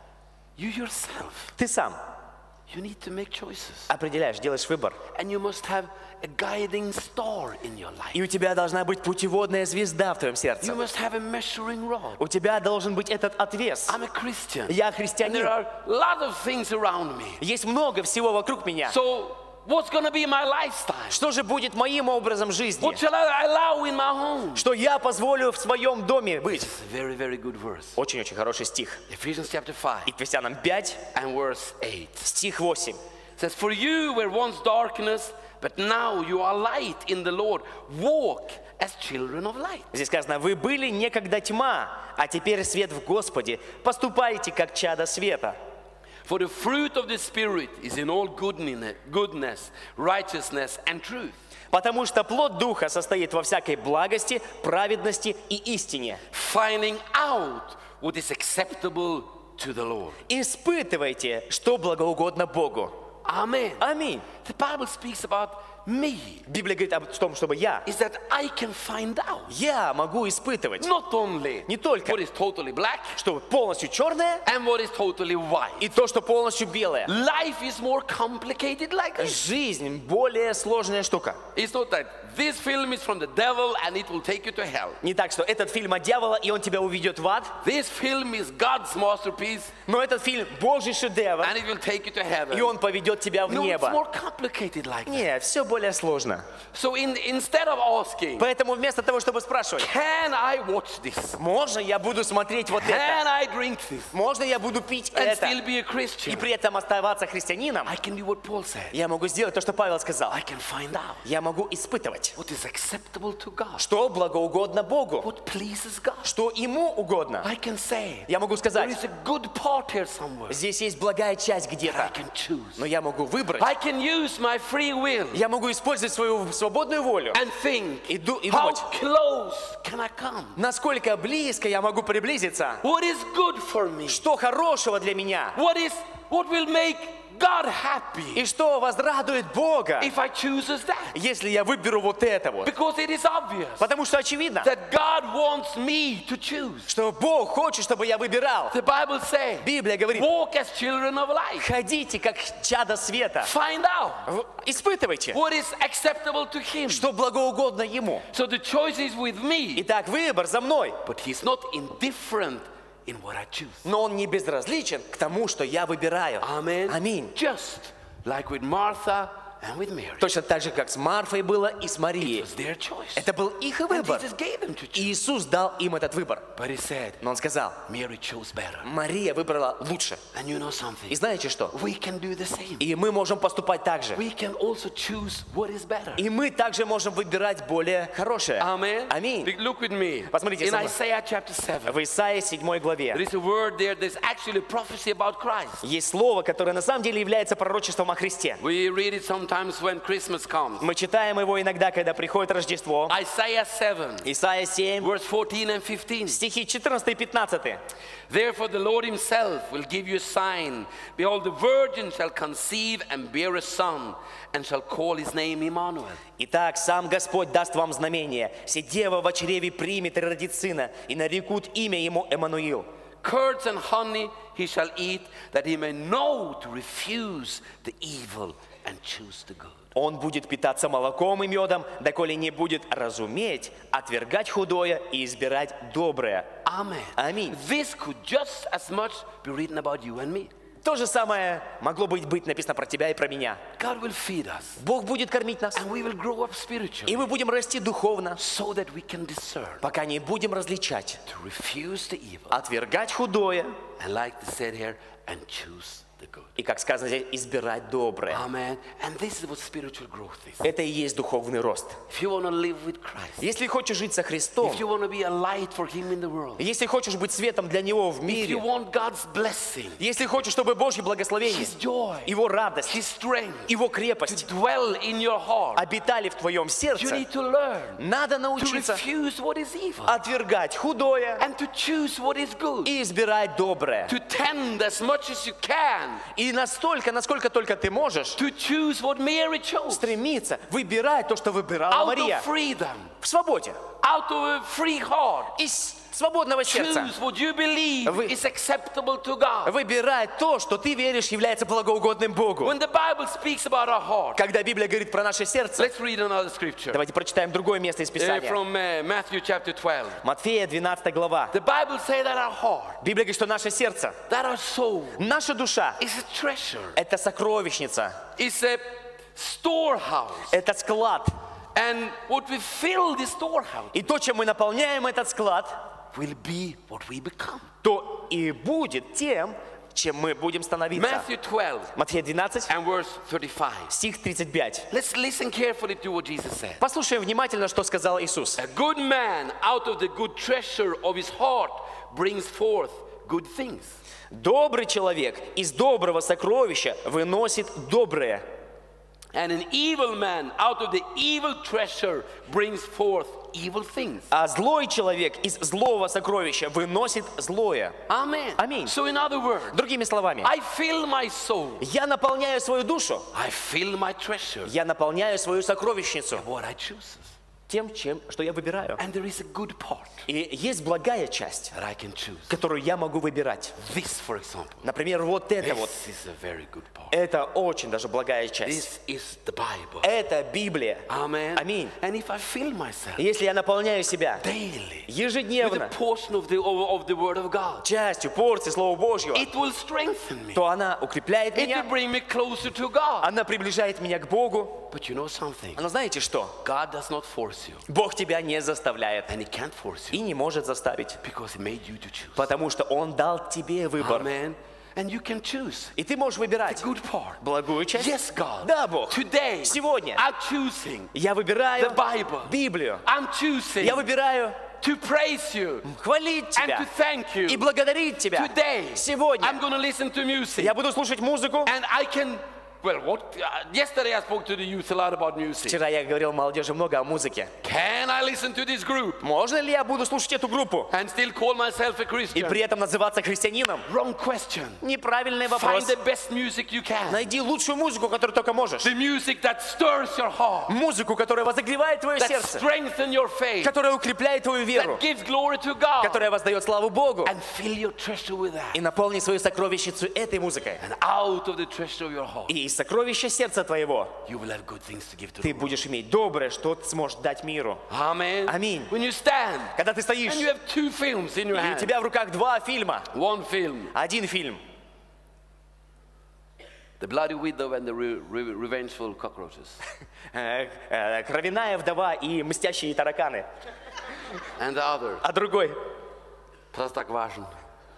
You yourself, Ты сам you need to make choices. определяешь, делаешь выбор. And you must have a guiding star in your life. И у тебя должна быть путеводная звезда в твоем You сердце. must have a measuring rod. У тебя должен быть этот отвес. I'm a Christian. Я And there христианин. are a lot of things around me. Есть много всего вокруг меня. So, what's going to be my lifestyle? Что же будет моим образом жизни? What shall I allow in my home? Что я позволю в своем доме быть? It's a very, very good verse. Очень-очень хороший стих. Ephesians chapter 5 Ефесянам 5, and verse 8. стих 8. It says, for you were once darkness, but now you are light in the Lord. Walk as children of light. Здесь сказано, вы были некогда тьма, а теперь свет в Господе. Поступайте, как чада света. For the fruit of the Spirit is in all goodness, righteousness, and truth. Потому что плод Духа состоит во всякой благости, праведности и истине. Finding out what is acceptable to the Lord. Испытывайте, что благоугодно Богу. Amen. Аминь. The Bible speaks about me. Библия говорит о том, чтобы я Is that I can find out могу испытывать not only не только, what is totally black что полностью черное and what is totally white. и то, что полностью белое. Life is more complicated like this. Жизнь более сложная штука. It's not that this film is from the devil and it will take you to hell. Не так, что этот фильм от дьявола, и он тебя уведет в ад, This film is God's masterpiece но этот фильм Божий шедевр, and it will take you to heaven. и он поведет тебя в No, it's небо. more complicated like that. Нет, все более сложно. So instead of asking, Поэтому вместо того, чтобы спрашивать, can I watch this? можно я буду смотреть вот это? Can I drink this? Можно я буду пить And это? still be a И Christian? при этом оставаться христианином? I can do what Paul said. Я могу сделать то, что Павел сказал. I can find out Я могу испытывать, what is acceptable to God, что благоугодно Богу, what pleases God. что Ему угодно. I can say, Я могу there сказать, is a good part here somewhere здесь есть благая часть that I где-то, can choose. но я могу выбрать. I can use my free will Я могу использовать свою свободную волю and think, и how думать, close can I come? насколько близко я могу приблизиться, What is good for me? что хорошего для меня, What will make God happy и что возрадует Бога, if I choose that? если я выберу вот это вот. Because it is obvious Потому что очевидно, that God wants me to choose. что Бог хочет, чтобы я выбирал. The Bible says, Библия говорит, walk as children of light. ходите как чада света, Find out испытывайте, what is acceptable to Him. что благоугодно Ему. So the choice is with me, Итак, выбор за мной, but He's not indifferent in what I choose. но Он не безразличен к тому, что я выбираю. Amen. Аминь. Just like with Martha and with Mary. Точно так же, как с Марфой было и с It Марией. was their choice. Это был их And выбор. Jesus gave them to choose. И Иисус дал им этот выбор. But He said, Но Он сказал, Mary chose better. Мария выбрала лучше. And you know something? И знаете что? We can do the same. И мы можем поступать так же. We can also choose what is better. И мы также можем выбирать более хорошее. Amen. Аминь. Look with me. Посмотрите In со мной. Isaiah chapter 7, В Исаии 7 there главе is a word there that's actually prophecy about Christ. есть слово, которое на самом деле является пророчеством о Христе. We read it sometimes when Christmas comes. Мы читаем его иногда, когда приходит Рождество. Isaiah 7, Исайя 7, verse 14 and 15. стихи 14 и 15. Therefore the Lord Himself will give you a sign. Behold, the virgin shall conceive and bear a son, and shall call his name Emmanuel. Итак, сам Господь даст вам знамение. Дева в чреве примет и родит сына, и нарекут имя ему Эммануил. Curds and honey he shall eat, that he may know to refuse the evil and choose the good. Он будет питаться молоком и медом, доколе не будет разуметь, отвергать худое и избирать доброе. Amen. Аминь. This could just as much be written about you and me. То же самое могло быть написано про тебя и про меня. God will feed us, Бог будет кормить нас, and we will grow up и spiritually, мы будем расти духовно, so that we can discern пока не будем различать, to refuse the evil, отвергать худое and like they said here, and choose the good. и, как сказано здесь, избирать доброе. Amen. And this is what spiritual growth is. Это и есть духовный рост. If you want to live with Christ, Если хочешь жить со Христом, if you want to be a light for Him in the world, если хочешь быть светом для Него в if you мире, want God's blessing, если хочешь, чтобы Божье благословение, His joy, Его радость, His strength Его to крепость dwell in your heart, обитали в твоем you сердце, need to learn надо to научиться refuse what is evil отвергать худое and to choose what is good, и избирать доброе. to tend as much as you can И настолько, насколько только ты можешь, to choose what Mary chose, стремиться выбирать то, что выбирала out Мария. of freedom, В свободе. out of a free heart. Из свободного сердца. Choose what you believe Вы- is acceptable to God. Выбирать то, что ты веришь, является благоугодным Богу. When the Bible speaks about our heart, Когда Библия говорит про наше сердце, let's read another scripture давайте прочитаем другое место из Писания. from Matthew chapter 12. Матфея, 12 глава. The Bible says that our heart, Библия говорит, что наше сердце, that our soul наша душа, is a treasure, это сокровищница, is a storehouse. это склад. And what we fill the storehouse И то, чем мы наполняем этот склад, will be what we become. то и будет тем, чем мы будем становиться. Matthew 12 Матфея 12, and verse 35. стих 35. Let's listen carefully to what Jesus said. Послушаем внимательно, что сказал Иисус. A good man out of the good treasure of his heart brings forth good things. Добрый человек из доброго сокровища выносит доброе. And an evil man out of the evil treasure brings forth evil things. А злой человек из злого сокровища выносит злое. Amen. Аминь. So in other words, Другими словами, I fill my soul. я наполняю свою душу, I fill my treasure. я наполняю свою сокровищницу What I choose. тем, что я выбираю. And there is a good part И есть благая часть, that I can choose. которую я могу выбирать. This, for example. Например, вот это вот. This is a very good part. Это очень даже благая часть. This is the Bible. Это Библия. Amen. Аминь. And if I fill myself Если я наполняю себя daily with a ежедневно portion of the Word of God, частью, порции Слова Божьего, it will strengthen me. то она укрепляет It меня, will bring me closer to God. она приближает меня к Богу. But you know something? Но знаете что? God does not force you. Бог тебя не заставляет And He can't force и you не может заставить, because He made you to choose. потому что Он дал тебе выбор. Amen. And you can choose И ты можешь выбирать good part. благую часть. Yes, God. Да, Бог. Today, Сегодня I'm choosing я выбираю the Bible. Библию. I'm choosing Я выбираю to praise you хвалить and тебя to thank you. и благодарить тебя. Today, Сегодня I'm going to listen to music. я буду слушать музыку. And I can, well, yesterday I spoke to the youth a lot about music. Вчера я говорил молодежи много о музыке. Can I listen to this group Можно ли я буду слушать эту группу and still call myself a и Christian? при этом называться христианином? Wrong question. Неправильный Find вопрос. the best music you can. Найди лучшую музыку, которую только можешь. The music that stirs your heart, Музыку, которая возогревает твое that сердце, strengthens your faith, которая укрепляет твою веру, that gives glory to God, которая воздает славу Богу. and fill your treasure with that. И наполни свою сокровищницу этой музыкой. And out of the treasure of your heart, И из сокровища сердца твоего you will have good things to give to the ты world. будешь иметь доброе, что ты сможешь дать миру. Amen. Аминь. When you stand Когда ты стоишь, and you have two films in your и у hand, тебя в руках два фильма. one film, Один фильм The Bloody Widow and the Revengeful Cockroaches, «Кровяная вдова» и «Мстящие тараканы». and the other, А другой, Простоквашино,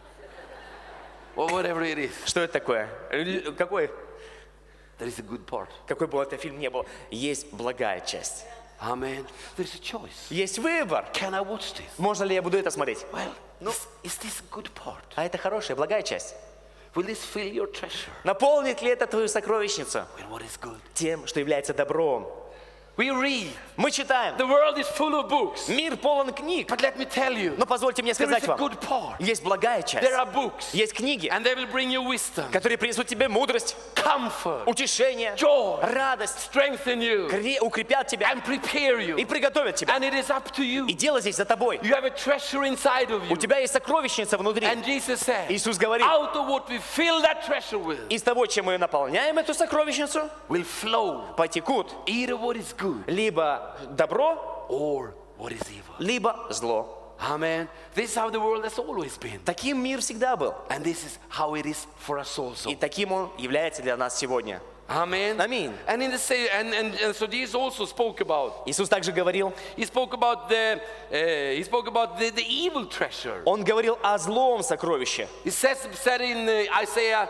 or whatever it is. что это такое? Какой? There is a good part. Какой бы это фильм ни был, есть благая часть. Amen. There is a choice. Есть выбор. Can I watch this? Можно ли я буду это смотреть? Well, is this a good part? А это хорошая, благая часть. Will this fill your treasure Наполнит ли это твою сокровищницу with what is good? тем, что является добром? We read. Мы читаем. The world is full of books. Мир полон книг. But let me tell you, Но позвольте мне there сказать is a вам, good part. есть благая часть. There are books. Есть книги, And they will bring you wisdom, которые принесут тебе мудрость, comfort, утешение, joy, радость, strengthen you, укрепят тебя and prepare и you. приготовят тебя. And it is up to you. И дело здесь за тобой. You have a treasure inside of У you. тебя есть сокровищница внутри. And Jesus said, Иисус говорит, out of what we fill that treasure with, из того, чем мы наполняем эту сокровищницу, will flow потекут either what is good либо добро, or what is evil. либо зло. Amen. This is how the world has always been. Таким мир всегда был. And this is how it is for us also. И таким он является для нас сегодня. Amen. Аминь. And in the same, and so Jesus also spoke about. Иисус также говорил, He spoke about the evil treasure. он говорил о злом сокровище. He said in Isaiah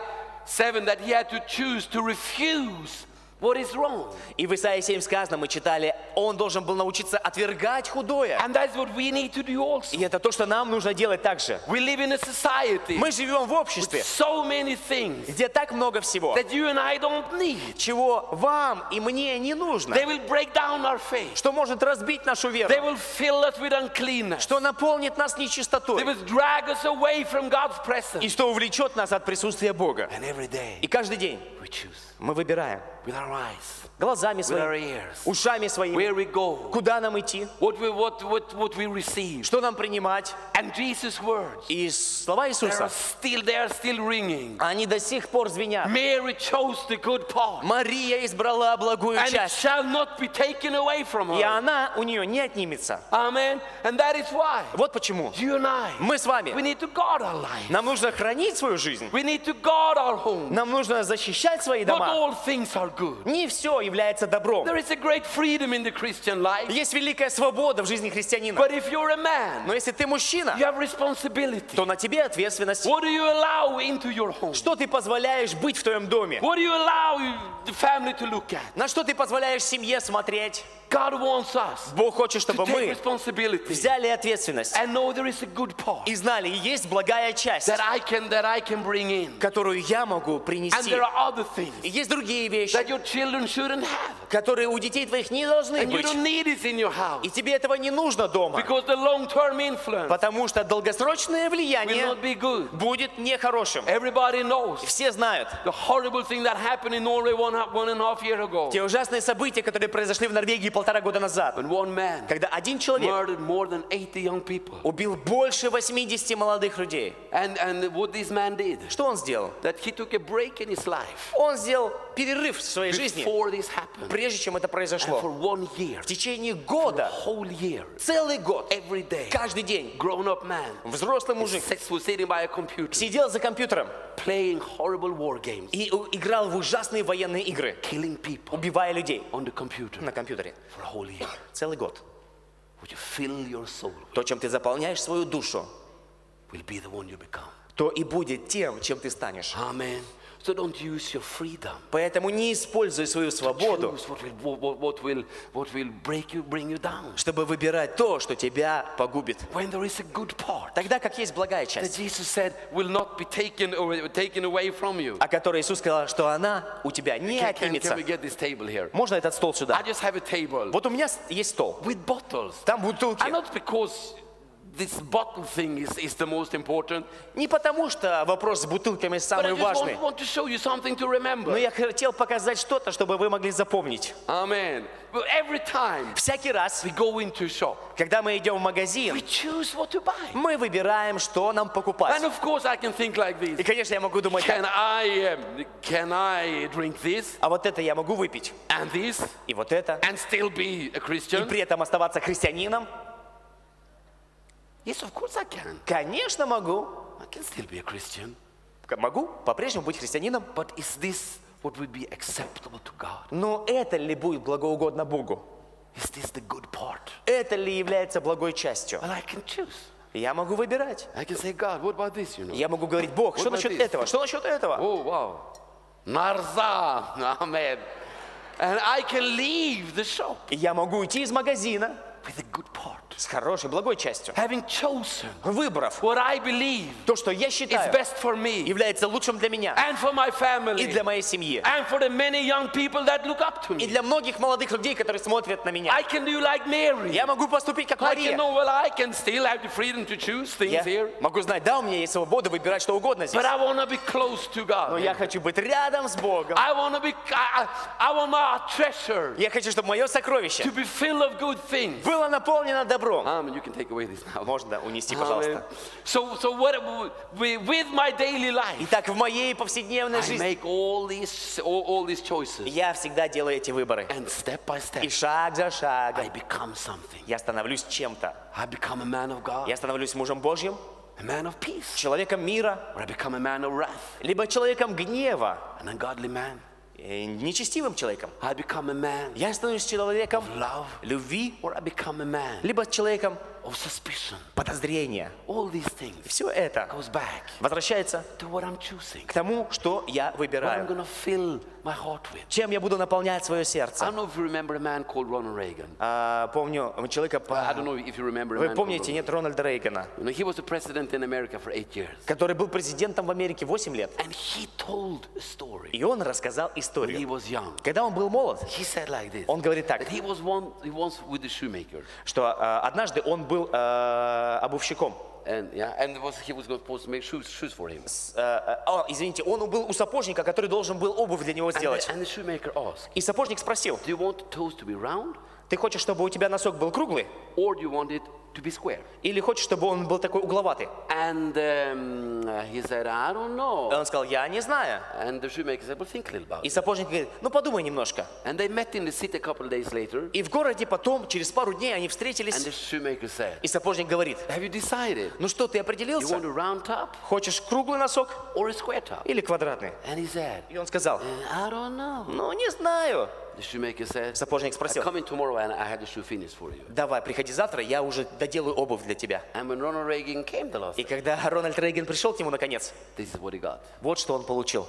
7 that he had to choose to refuse what is wrong. И в Исаии 7 сказано, мы читали, он должен был научиться отвергать худое. And that's what we need to do also. И это то, что нам нужно делать также. We live in a society Мы живем в with обществе, so many things где так много всего, that you and I don't need. чего вам и мне не нужно, They will break down our faith. что может разбить нашу веру, They will fill us with uncleanness. что наполнит нас They нечистотой will drag us away from God's presence. и что увлечет нас от присутствия Бога. And every day И каждый день we choose мы выбираем with our eyes, глазами with our своими, ears, ушами where своими, we go, куда нам идти, what we receive. что нам принимать. And Jesus' words, И слова they Иисуса, are still ringing. они до сих пор звенят. Mary chose the good part, Мария избрала благую and it часть, shall not be taken away from и her. она у нее не отнимется. Amen. And that is why Вот почему you and I, мы с we вами, need to guard our life. нам нужно хранить свою жизнь, We need to guard our home. нам нужно защищать свои Not дома. all things are good. Не все является добром. There is a great freedom in the Christian life. Есть великая свобода в жизни христианина. But if you're a man, Но если ты мужчина, you have responsibility. то на тебе ответственность. What do you allow into your home? Что ты позволяешь быть в твоем доме? What do you allow the family to look at? На что ты позволяешь семье смотреть? God wants us Бог хочет, to чтобы take мы responsibility взяли ответственность and know there is a good part и знали, есть благая часть, that I can bring in. которую я могу And принести. there are other things И есть другие вещи, that your children shouldn't have. которые у детей твоих не должны And you быть. don't need it in your house. И тебе этого не нужно дома, Because the long-term influence потому что долгосрочное will влияние not be good. будет нехорошим. Everybody knows Все знают the horrible thing that happened in Norway one and a half year ago. те ужасные события, которые произошли в Норвегии 1,5 года назад, When one man когда один человек murdered more than 80 young people. убил больше 80 молодых людей. And what this man did, Что он сделал? that he took a break in his life Он сделал перерыв в своей жизни, before this happened. прежде чем это And for произошло. 1 year, В течение the года, whole year, целый год, every day, каждый день, grown-up man взрослый мужик was sitting by a computer, сидел за компьютером playing horrible war games, и играл в ужасные военные игры, killing people убивая людей on the computer на компьютере. for a whole year. Целый год. Would you fill your soul То, чем ты заполняешь свою душу, will be the one you become. то и будет тем, чем ты станешь. Amen. So don't use your freedom. Поэтому не используй свою свободу, Choose what will bring you down. чтобы выбирать то, что тебя погубит. When there is a good part Тогда как есть благая that часть, Jesus said will not be taken away from you. о которой Иисус сказал, что она у тебя не Can отнимется. we get this table here? Можно этот стол I сюда? just have a table Вот у меня есть стол. with bottles. Там бутылки. And not because this bottle thing is the most important, Не потому, что вопрос с бутылками but I самый just важный. want to show you something to Но remember. я хотел показать что-то, чтобы вы могли запомнить. Amen. But every time Всякий раз, we go into a shop, когда мы идем в we магазин, choose what to buy. мы выбираем, что нам покупать. And of course I can think like И, this. конечно, я могу думать так. Can I drink this А вот это я могу выпить. and this И вот это. and still be a И Christian? при этом оставаться христианином. Yes, of course I can. Конечно, могу. I can still be a Christian. Могу по-прежнему быть христианином. But is this what would be acceptable to God? Но это ли будет благоугодно Богу? Is this the good part? Это ли является благой частью? Well, I can choose. Я могу выбирать. I can say, God, what about this, you know? Я могу говорить, Бог, что What about насчет this? этого? Что насчет этого? Oh, wow. Narza. Amen. And I can leave the shop И я могу уйти из магазина with the good part. с хорошей, благой частью, having chosen выбрав what I believe то, что я is считаю best for me является лучшим для меня and for my и family для моей семьи, and for the many young people that look up to и me. для многих молодых людей, которые смотрят на меня. I can do like Mary. Я могу поступить как Like, you Мария. know, well, I can still have the freedom to choose things Я here, могу знать, да, у меня есть свобода выбирать что угодно здесь, but I want to be close to но God. я хочу быть рядом с Богом. I want to be, I want my treasure Я хочу, чтобы мое сокровище to be full of good things. было наполнено добром. Amen. You can take away this now. Можно унести, Amen. пожалуйста. So what with my daily life, Итак, в моей повседневной I жизни make all these choices, я всегда делаю эти выборы. and step by step, И шаг за шагом I become something. я становлюсь чем-то. I become a man of God, Я становлюсь мужем Божьим, a man of peace, человеком мира, or I become a man of wrath, либо человеком гнева, an ungodly man. нечестивым человеком. I become a man Я становлюсь человеком of love, любви, or I become a man либо человеком of suspicion. подозрения. All these things Все это goes back возвращается to what I'm choosing, к тому, что я what I'm выбираю. going to fill my heart with. Чем я буду наполнять свое I сердце. don't know if you remember a man called Ronald Reagan. Помню человека, I don't know if you remember a вы man called помните, Ronald нет, Рональда Рейгана, Reagan. You know, he was the president in America for 8 years. который был президентом в Америке 8 лет. And he told a story И он рассказал when he историю. was young. Когда он был молод, He said like this, он говорит так, that he was once with the shoemaker. что однажды он был обувщиком. And he was supposed to make shoes for him. Извините, он был у сапожника, который должен был обувь для него сделать. And the shoemaker asked, И сапожник спросил, do you want the toes to be round ты хочешь, чтобы у тебя носок был круглый? or do you want it to be square? Или хочешь, чтобы он был такой угловатый? And he said, I don't И know. он сказал, я не знаю. And the shoemaker said, well, think a little about И it. сапожник говорит, ну подумай немножко. And they met in the city a couple of days later. И в городе потом, через пару дней, они And the встретились. shoemaker said, И сапожник говорит, have you decided? ну что, ты You определился? want a round top Хочешь круглый носок or a square top? или квадратный? And he said, И он сказал, I don't know. ну не знаю. The shoemaker said, Сапожник I'm спросил, coming tomorrow and I had the shoe finished for you. давай, приходи завтра, я уже доделаю обувь для тебя. And when Ronald Reagan came the last И time, когда Рональд Рейган пришел к нему наконец, this is what he got. вот что он получил.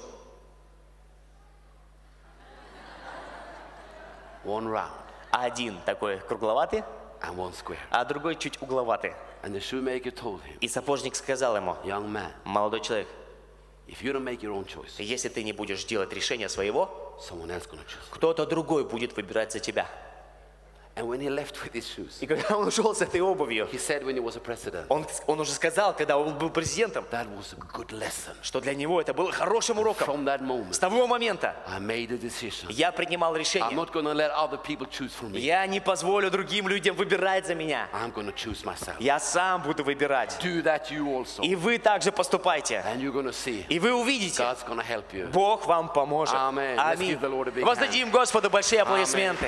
One round Один такой кругловатый, and one square. а другой чуть угловатый. And the shoemaker told him, И сапожник сказал ему, young man, молодой человек, if you don't make your own choice, если ты не будешь делать решение своего, someone else gonna choose. кто-то другой будет выбирать за тебя. And when he left with his shoes, И когда он ушел с этой обувью, he said when he was a president, он уже сказал, когда он был президентом, that was a good lesson. что для него это было хорошим уроком. From that С moment, того момента I made a decision. я принимал I'm решение. not gonna let other people choose for me. Я не позволю другим людям выбирать за меня. I'm gonna choose myself. Я сам буду выбирать. Do that you also. И вы также поступайте. And you're gonna see И вы увидите, God's gonna help you. Бог вам поможет. Amen. Let's Аминь. give the Lord a big Воздадим Господу большие аплодисменты.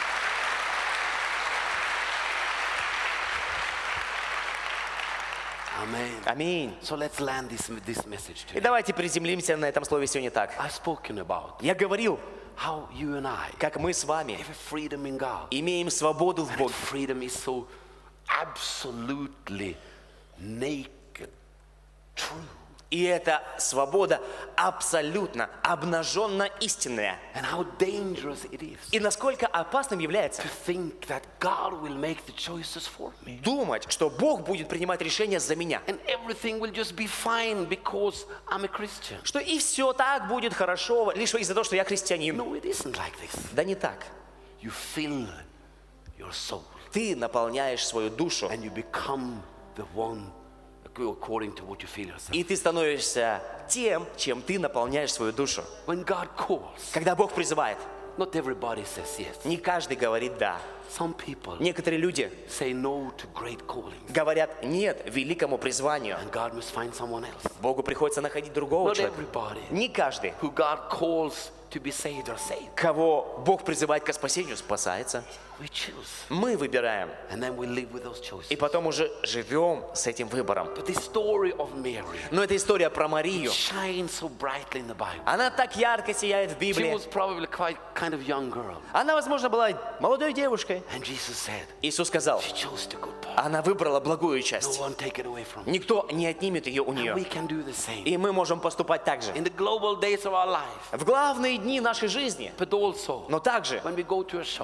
Amen. Аминь. So let's land this message И today. давайте приземлимся на этом слове сегодня так. I've spoken about Я говорил, how you and I как мы с вами have a freedom in God. имеем свободу в That Боге. freedom is so absolutely naked, true. И эта свобода абсолютно обнаженно истинная. And how dangerous it is И насколько опасным является to think that God will make the choices for me. думать, что Бог будет принимать решения за меня. And everything will just be fine because I'm a Christian. Что и все так будет хорошо, лишь из-за того, что я христианин. No, it isn't like this. Да не так. You fill your soul Ты наполняешь свою душу, and you become the one according to what you feel yourself. и ты становишься тем, чем ты наполняешь свою душу. When God calls, Когда Бог призывает, not everybody says yes. не каждый говорит «да». Some people Некоторые люди say no to great callings. говорят «нет» великому призванию. And God must find someone else. Богу приходится находить другого Not человека. everybody Не каждый, who God calls to be saved or saved. кого Бог призывает к спасению, спасается. We choose. Мы выбираем. And then we live with those И choices. потом уже живем с этим выбором. But this story of Mary Но эта история про Марию, shines so brightly in the Bible. она так ярко сияет в She Библии. was probably quite kind of young girl. Она, возможно, была молодой девушкой. And Jesus said, Иисус сказал, she chose the good part. она выбрала благую No часть. one take it away from her. Никто не отнимет ее у And we нее. can do the same. И мы можем поступать так же. In the global days of our life, В главные дни нашей жизни, but also но также when we go to a shop,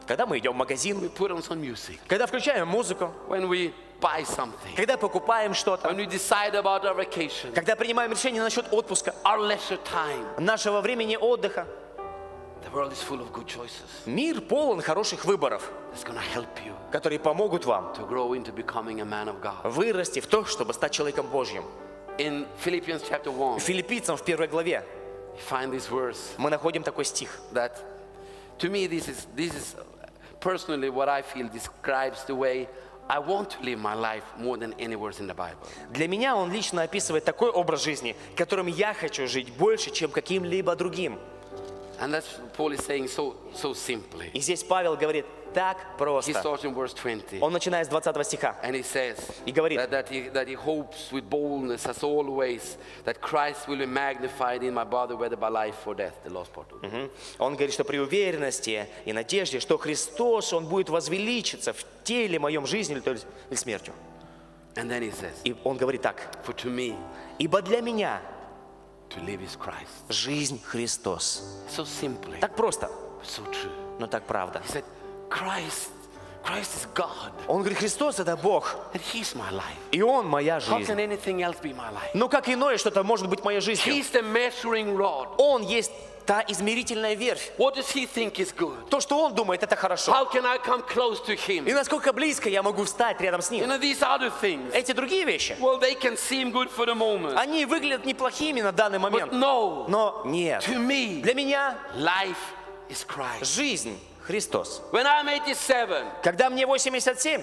Когда мы идем в магазин, we put on some music. когда включаем музыку, When we buy something. когда покупаем что-то, When we decide about our vacation. когда принимаем решение насчет отпуска, Our leisure time. нашего времени отдыха. The world is full of good choices. Мир полон хороших выборов, It's going to help you которые помогут вам to grow into becoming a man of God. вырасти в то, чтобы стать человеком Божьим. In Philippians chapter 1, Филиппийцам в 1 главе you find this verse мы находим такой стих. that, to me, this is personally what I feel describes the way I want to live my life more than any verse in the Bible. Для меня он лично описывает такой образ жизни, которым я хочу жить больше, чем каким-либо другим. And that's what Paul is saying so simply. И здесь Павел говорит так He просто. starts in verse 20. Он начинает с 20 стиха. And he says И говорит, that he hopes with boldness, as always, that Christ will be magnified in my body, whether by life or death. The last part. Он говорит, что при уверенности и надежде, что Христос, Он будет возвеличиться в теле моем жизни или смертью. And then he says, И он говорит так. for to me, Ибо для меня to live is Christ. жизнь Христос. So simply, Так просто, but so true. но так правда. He said, Christ is God, Он говорит, Христос это Бог, and He's my life. и Он моя How жизнь. can anything else be my life? Но как иное что-то может быть моей жизнью? He's the measuring rod. Он есть та измерительная верфь. What does He think is good? То, что Он думает, это хорошо. How can I come close to Him? И насколько близко я могу встать рядом с You Ним. know, these other things, Эти другие вещи, well, they can seem good for the moment, они выглядят неплохими на данный but момент. no, Но нет. to me, Для меня life is Christ. жизнь Христос. When I'm 87, Когда мне 87,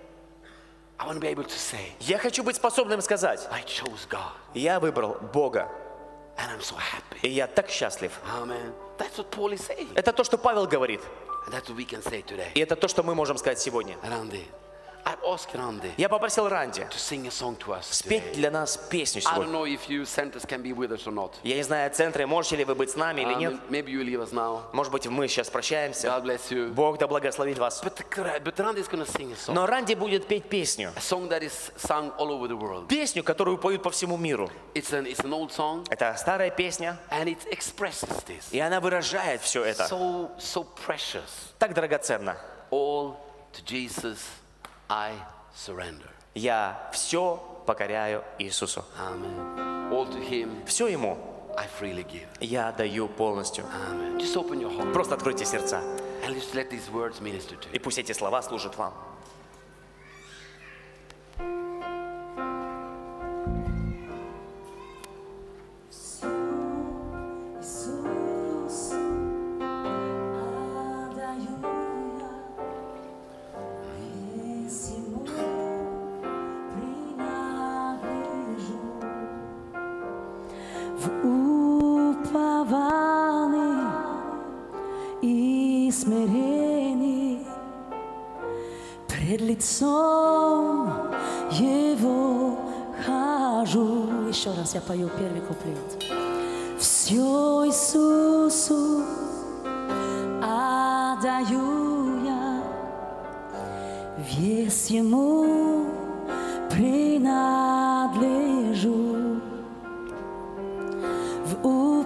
I want to be able to say, я хочу быть способным сказать, I chose God, я выбрал Бога, and I'm so happy. и я так счастлив. Amen. That's what Paul is saying. Это то, что Павел говорит. And that's what we can say today. И это то, что мы можем сказать сегодня. Randy, I've asked Randy Я попросил Ранди to sing a song to us спеть today. для нас песню I don't сегодня. know if you centers can be with us or not. Я не знаю, центры, можете ли вы быть с нами или нет. Maybe you leave us now. Может быть, мы сейчас прощаемся. God bless you. Бог да благословит вас. But Randy is going to sing a song. Но Ранди будет петь песню. A song that is sung all over the world. Песню, которую поют по всему миру. It's an old song, Это старая песня, and it expresses this. и она выражает все это. So precious. Так драгоценно. All to Jesus I surrender. Я все покоряю Иисусу. Amen. All to Him Все Ему I freely give. я даю полностью. Amen. Just open your heart Просто откройте сердца, and just let these words minister to и you. пусть эти слова служат вам. Иисус, отдаю я весь Ему принадлежу. В уповании и смирении пред лицом Его хожу. Еще раз я пою первый куплет. Все Иисусу отдаю я, весь Ему принадлежу. В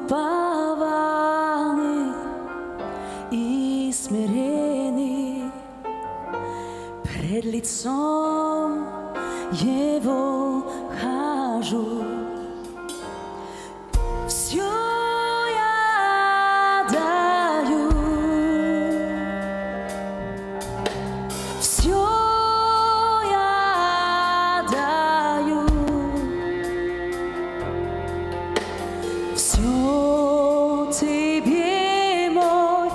уповании и смирении пред лицом Его хожу. Все я даю, все я даю, все Тебе, мой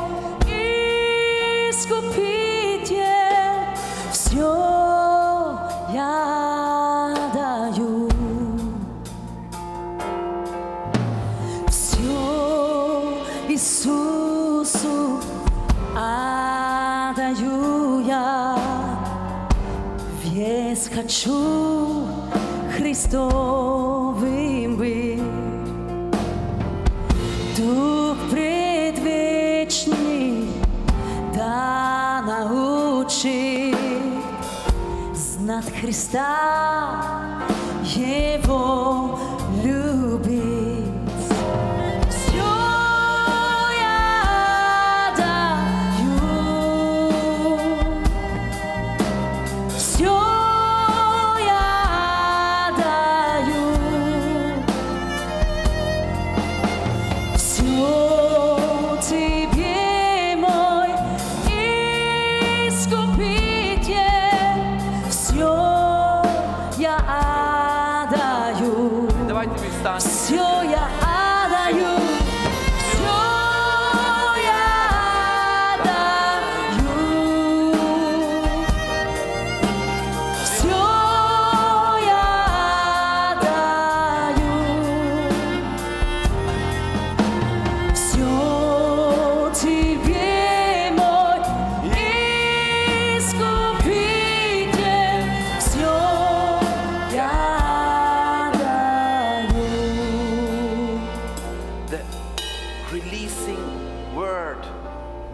Искупитель, все я даю. Все Иисусу отдаю я, весь хочу Христовым быть. Дух предвечный да научит знать Христа, Его любить. Все я даю,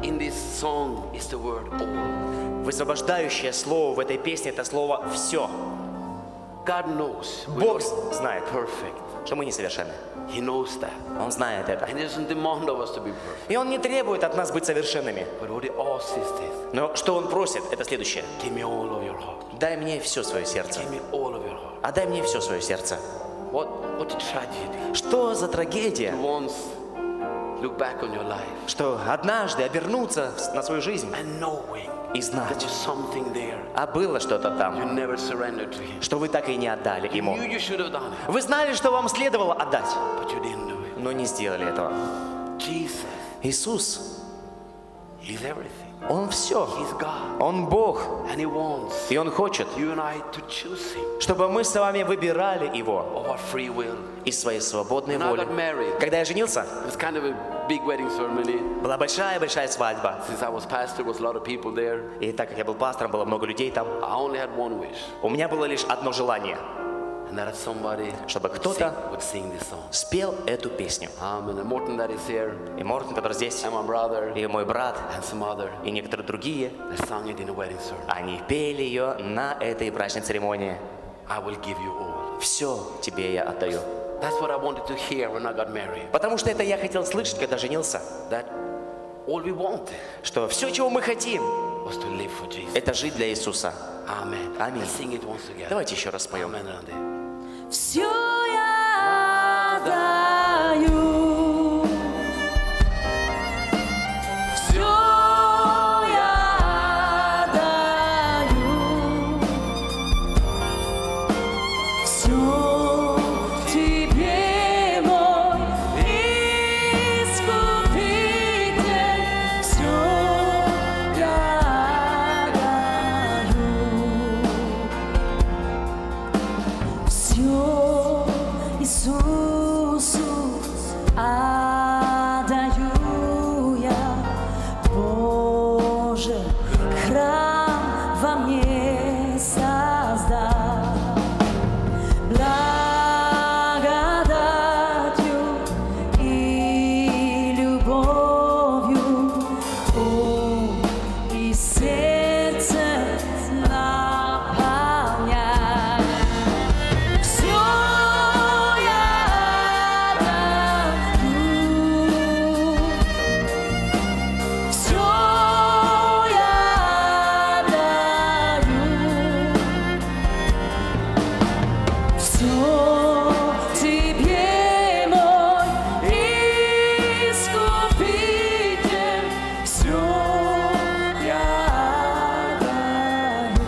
in this song is the word all. Высвобождающее слово в этой песне — это слово «все». God knows Бог we're знает, not perfect. что мы несовершенны. He knows that. Он знает это. And he doesn't demand of us to be perfect. И Он не требует от нас быть совершенными. But what he asks is this. Но что Он просит, это следующее. Give me all of your heart. Дай мне все свое сердце. Give me all of your heart. Отдай мне все свое сердце. What a tragedy. Что за трагедия, Once look back on your life что однажды обернуться на свою жизнь and knowing и there знать, was something there а было что-то you там, never surrendered to him. что вы так и не отдали You Ему. knew you should have done it, Вы знали, что вам следовало отдать, but you didn't do it. но не сделали этого. Jesus, Иисус, he's everything. Он все. He's God. Он Бог. And he wants И Он хочет, you and I to choose him чтобы мы с вами выбирали Его of our free will. из своей свободной When I воли. got married, Когда я женился, it was kind of a big wedding ceremony. была большая-большая свадьба. Since I was pastor, there was a lot of people there. И так как я был пастором, было много людей там. I only had one wish, У меня было лишь одно желание, and that somebody чтобы кто-то would sing this song. спел эту песню. And Morton that is here, И Мортон, который здесь, and my brother, и мой брат, and some other, и некоторые другие, they sang it in a wedding ceremony. они пели ее на этой брачной церемонии. I will give you all. Все тебе я отдаю. That's what I wanted to hear when I got married. Потому что это я хотел слышать, когда женился. That all we wanted Что все, чего мы хотим, was to live for Jesus. это жить для Иисуса. Amen. Аминь. Let's sing it once again. Давайте еще раз споем. Amen, Randy. Все я даю, все я даю, все тебе, мой искупитель, все я даю. Все Иисусу отдаю я, Боже, храм во мне создай. Благодатью и любовью ум и сердце наполняй. Все я даю, все я даю, все тебе, мой искупитель, все я даю.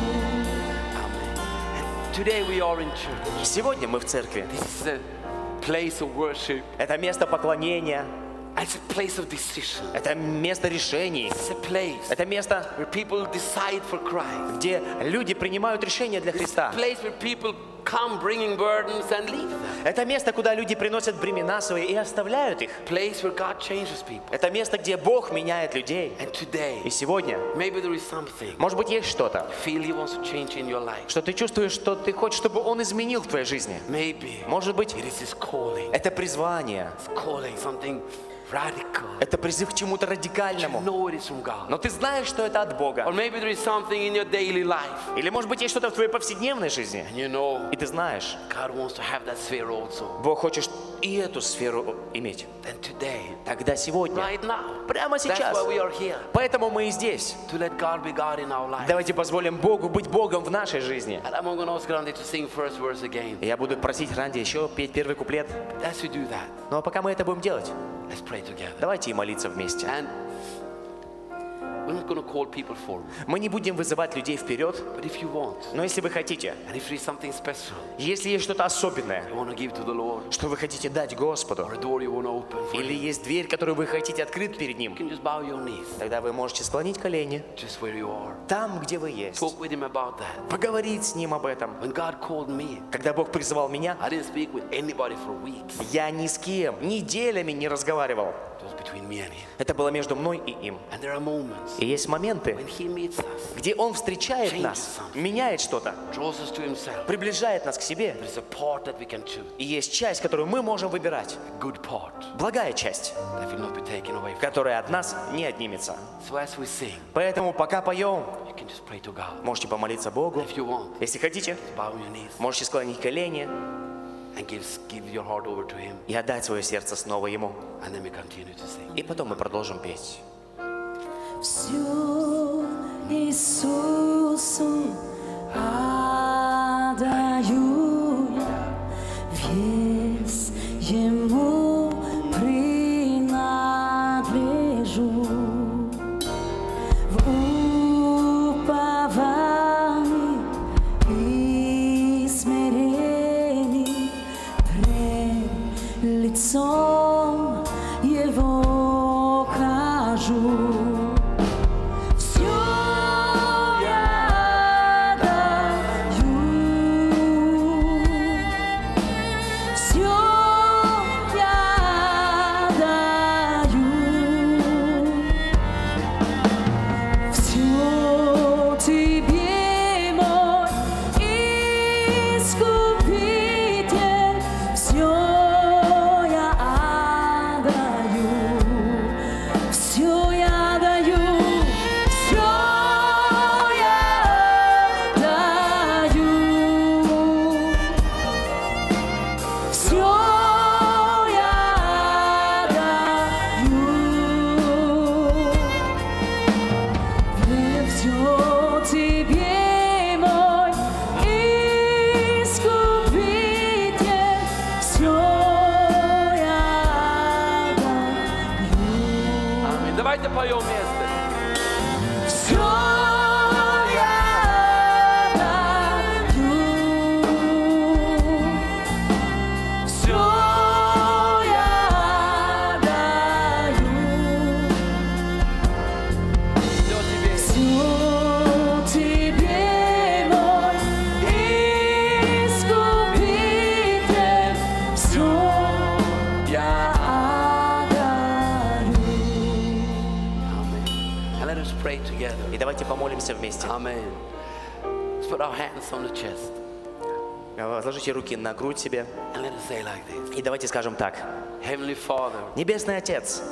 Today we are in church. Сегодня мы в церкви. This is a place of worship. Это место поклонения, It's a place of decision. это место решений, It's a place это место, where people decide for Christ. где люди принимают решения для It's a Христа. place where people come bringing burdens and leave them. Это место, куда люди приносят бремена свои и оставляют их. Place where God changes people. Это место, где Бог меняет людей. And today, И сегодня, maybe there is something может быть, есть что-то, you feel He wants to change in your life. что ты чувствуешь, что ты хочешь, чтобы Он изменил в твоей жизни. Maybe Может быть, it is His calling. это призвание, It's calling something radical. это призыв к чему-то You радикальному. know it is from God. Но ты знаешь, что это от Бога. Or maybe there is something in your daily life. Или, может быть, есть что-то в твоей повседневной жизни. And you know И ты знаешь, God wants to have that sphere also. Бог хочет и эту сферу иметь. Then today, Тогда сегодня, right now, прямо that's сейчас. why we are here. Поэтому мы и здесь. To let God be God in our life. Давайте позволим Богу быть Богом в нашей жизни. And I'm going to ask Randy to sing first verse again. И я буду просить Ранди еще петь первый куплет. As we do that, Ну а пока мы это будем делать, let's pray together. давайте и молиться вместе. And we're not going to call people forward. Мы не будем вызывать людей вперед, But if you want, но если вы хотите, and if there is something special если есть что-то особенное, you want to give to the Lord, что вы хотите дать Господу, or a door you want to open for или Him, есть дверь, которую вы хотите открыть перед Ним, you can just bow your knees, тогда вы можете склонить колени just where you are. там, где вы есть. Talk with Him about that. Поговорить с Ним об этом. When God called me, Когда Бог призывал меня, I didn't speak with anybody for weeks. я ни с кем неделями не разговаривал. It was between me and him. Это было между мной и им. And there are moments И есть моменты, when he meets us, где Он встречает нас, меняет что-то, draws us to himself. приближает нас к себе. There's a part that we can choose, И есть часть, которую мы можем выбирать. a good part Благая часть, that will not be taken away from. которая от нас не отнимется. So as we sing, Поэтому пока поем, you can just pray to God. можете помолиться Богу. If you want, Если хотите, bow on your knees можете склонить колени and give your heart over to him. и отдать свое сердце снова Ему. And then we continue to sing. И потом мы продолжим петь. Все Иисусу отдаю я, весь Ему принадлежу. В уповании и смирении пред лицом Его хожу. Всё я даю, всё я даю, всё Тебе, мой Искупитель, всё я отдаю, всё я даю, всё я даю, всё я даю. Всё Тебе, мой Искупитель, всё я даю. Аминь. Давайте поем вместе. Всё я даю, всё я даю. Все тебе. Всё Тебе, мой Искупитель, всё я отдаю. Amen. And let us pray together. И давайте помолимся вместе. Amen. Let's put our hands on the chest Возложите руки на грудь себе. and let us say like this. И давайте скажем так. Heavenly Father, Небесный Отец,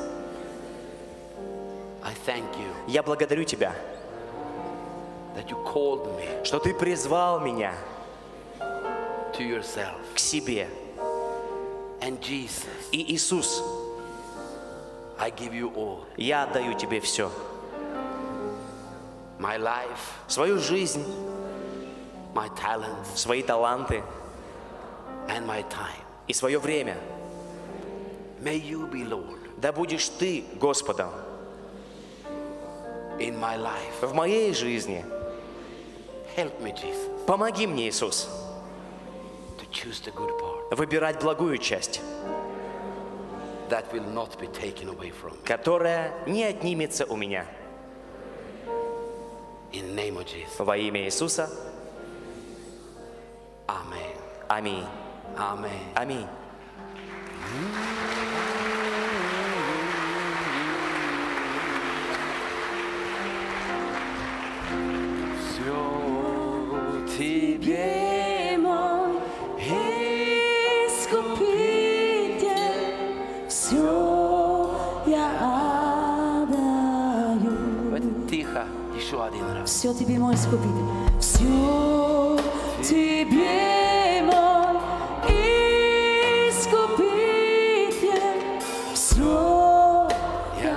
I thank you я благодарю Тебя, that you called me что Ты призвал меня to yourself. к себе. And Jesus, И Иисус, I give you all. я отдаю Тебе все. My life, Свою жизнь, my talents, свои таланты and my time. и свое время. May you be Lord Да будешь Ты Господом in my life. в моей жизни. Help me, Jesus, Помоги мне, Иисус, to choose the good part выбирать благую часть, that will not be taken away from me. которая не отнимется у меня. In the name of Jesus. Во имя Иисуса. Amen. Аминь. Amen. Аминь. Все тебе, Мой Искупитель, всё я отдаю. давайте тихо, еще один раз. Все Тебе, мой Искупитель, все Тебе, мой Искупитель, все я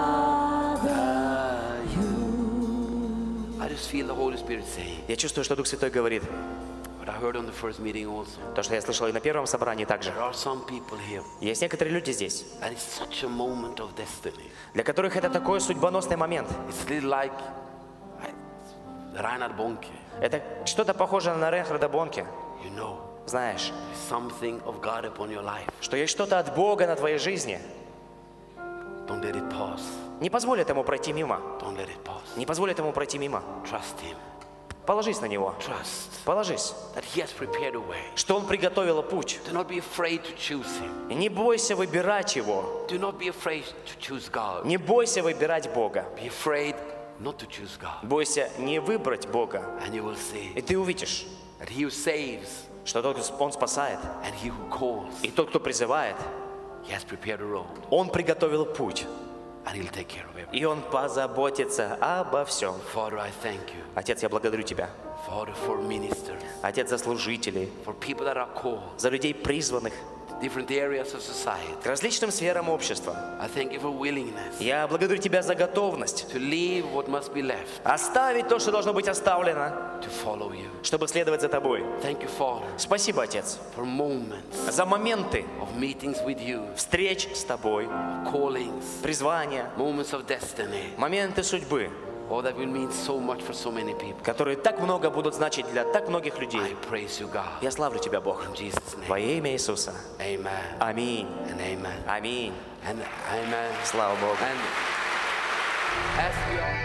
отдаю. I just feel the Holy Spirit saying, Я чувствую, что Дух Святой говорит, what I heard on the first meeting also. то, что я слышал и на первом собрании также. There are some people here, Есть некоторые люди здесь, and it's such a moment of destiny. для которых это такой судьбоносный момент. It's a little like Reinhard Bonke. Это что-то похоже на Рейнхарда Бонке. You know, Знаешь, there's something of God upon your life. что есть что-то от Бога на твоей жизни. Don't let it pass. Не позволь этому пройти мимо. Don't let it pass. Не позволь этому пройти мимо. Trust Him. Положись на Него. Trust Положись, that He has prepared a way. что Он приготовил путь. Do not be afraid to choose Him. И не бойся выбирать Его. Do not be afraid to choose God. Не бойся выбирать Бога. Be afraid not to choose God. Бойся не выбрать Бога. And you will see И ты увидишь, that He who saves что тот, Он спасает, and He who calls, и тот, кто призывает, He has prepared a road, Он приготовил путь, and He'll take care of everything. и Он позаботится обо всем. Father, I thank you. Отец, я благодарю Тебя. Father, for ministers, Отец, за служителей, for people that are called, за людей призванных different areas of к society. различным сферам общества. I thank you for willingness Я благодарю Тебя за готовность to leave what must be left, оставить то, что должно быть оставлено, to follow you. чтобы следовать за Тобой. Thank you, Father, Спасибо, Отец, for moments за моменты of meetings with you, встреч с Тобой, callings, призвания, moments of destiny. моменты судьбы, Oh, that will mean so much for so many people. которые так много будут значить для так многих I людей. praise you, God. Я славлю Тебя, Бог, In Jesus' name. во имя Иисуса. Amen. Аминь. And amen. Аминь. And amen. Слава Богу. And as we are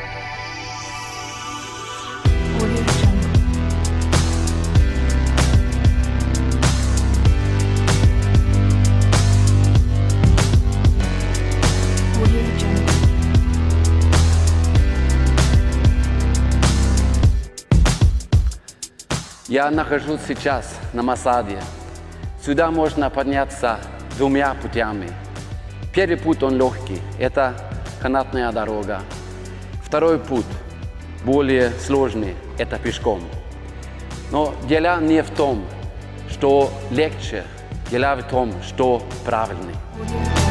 Audio Jungle. Audio Jungle. Я нахожусь сейчас на Масаде. Сюда можно подняться двумя путями. Первый путь, он легкий, это канатная дорога. Второй путь, более сложный, это пешком. Но дело не в том, что легче, дело в том, что правильный. Audio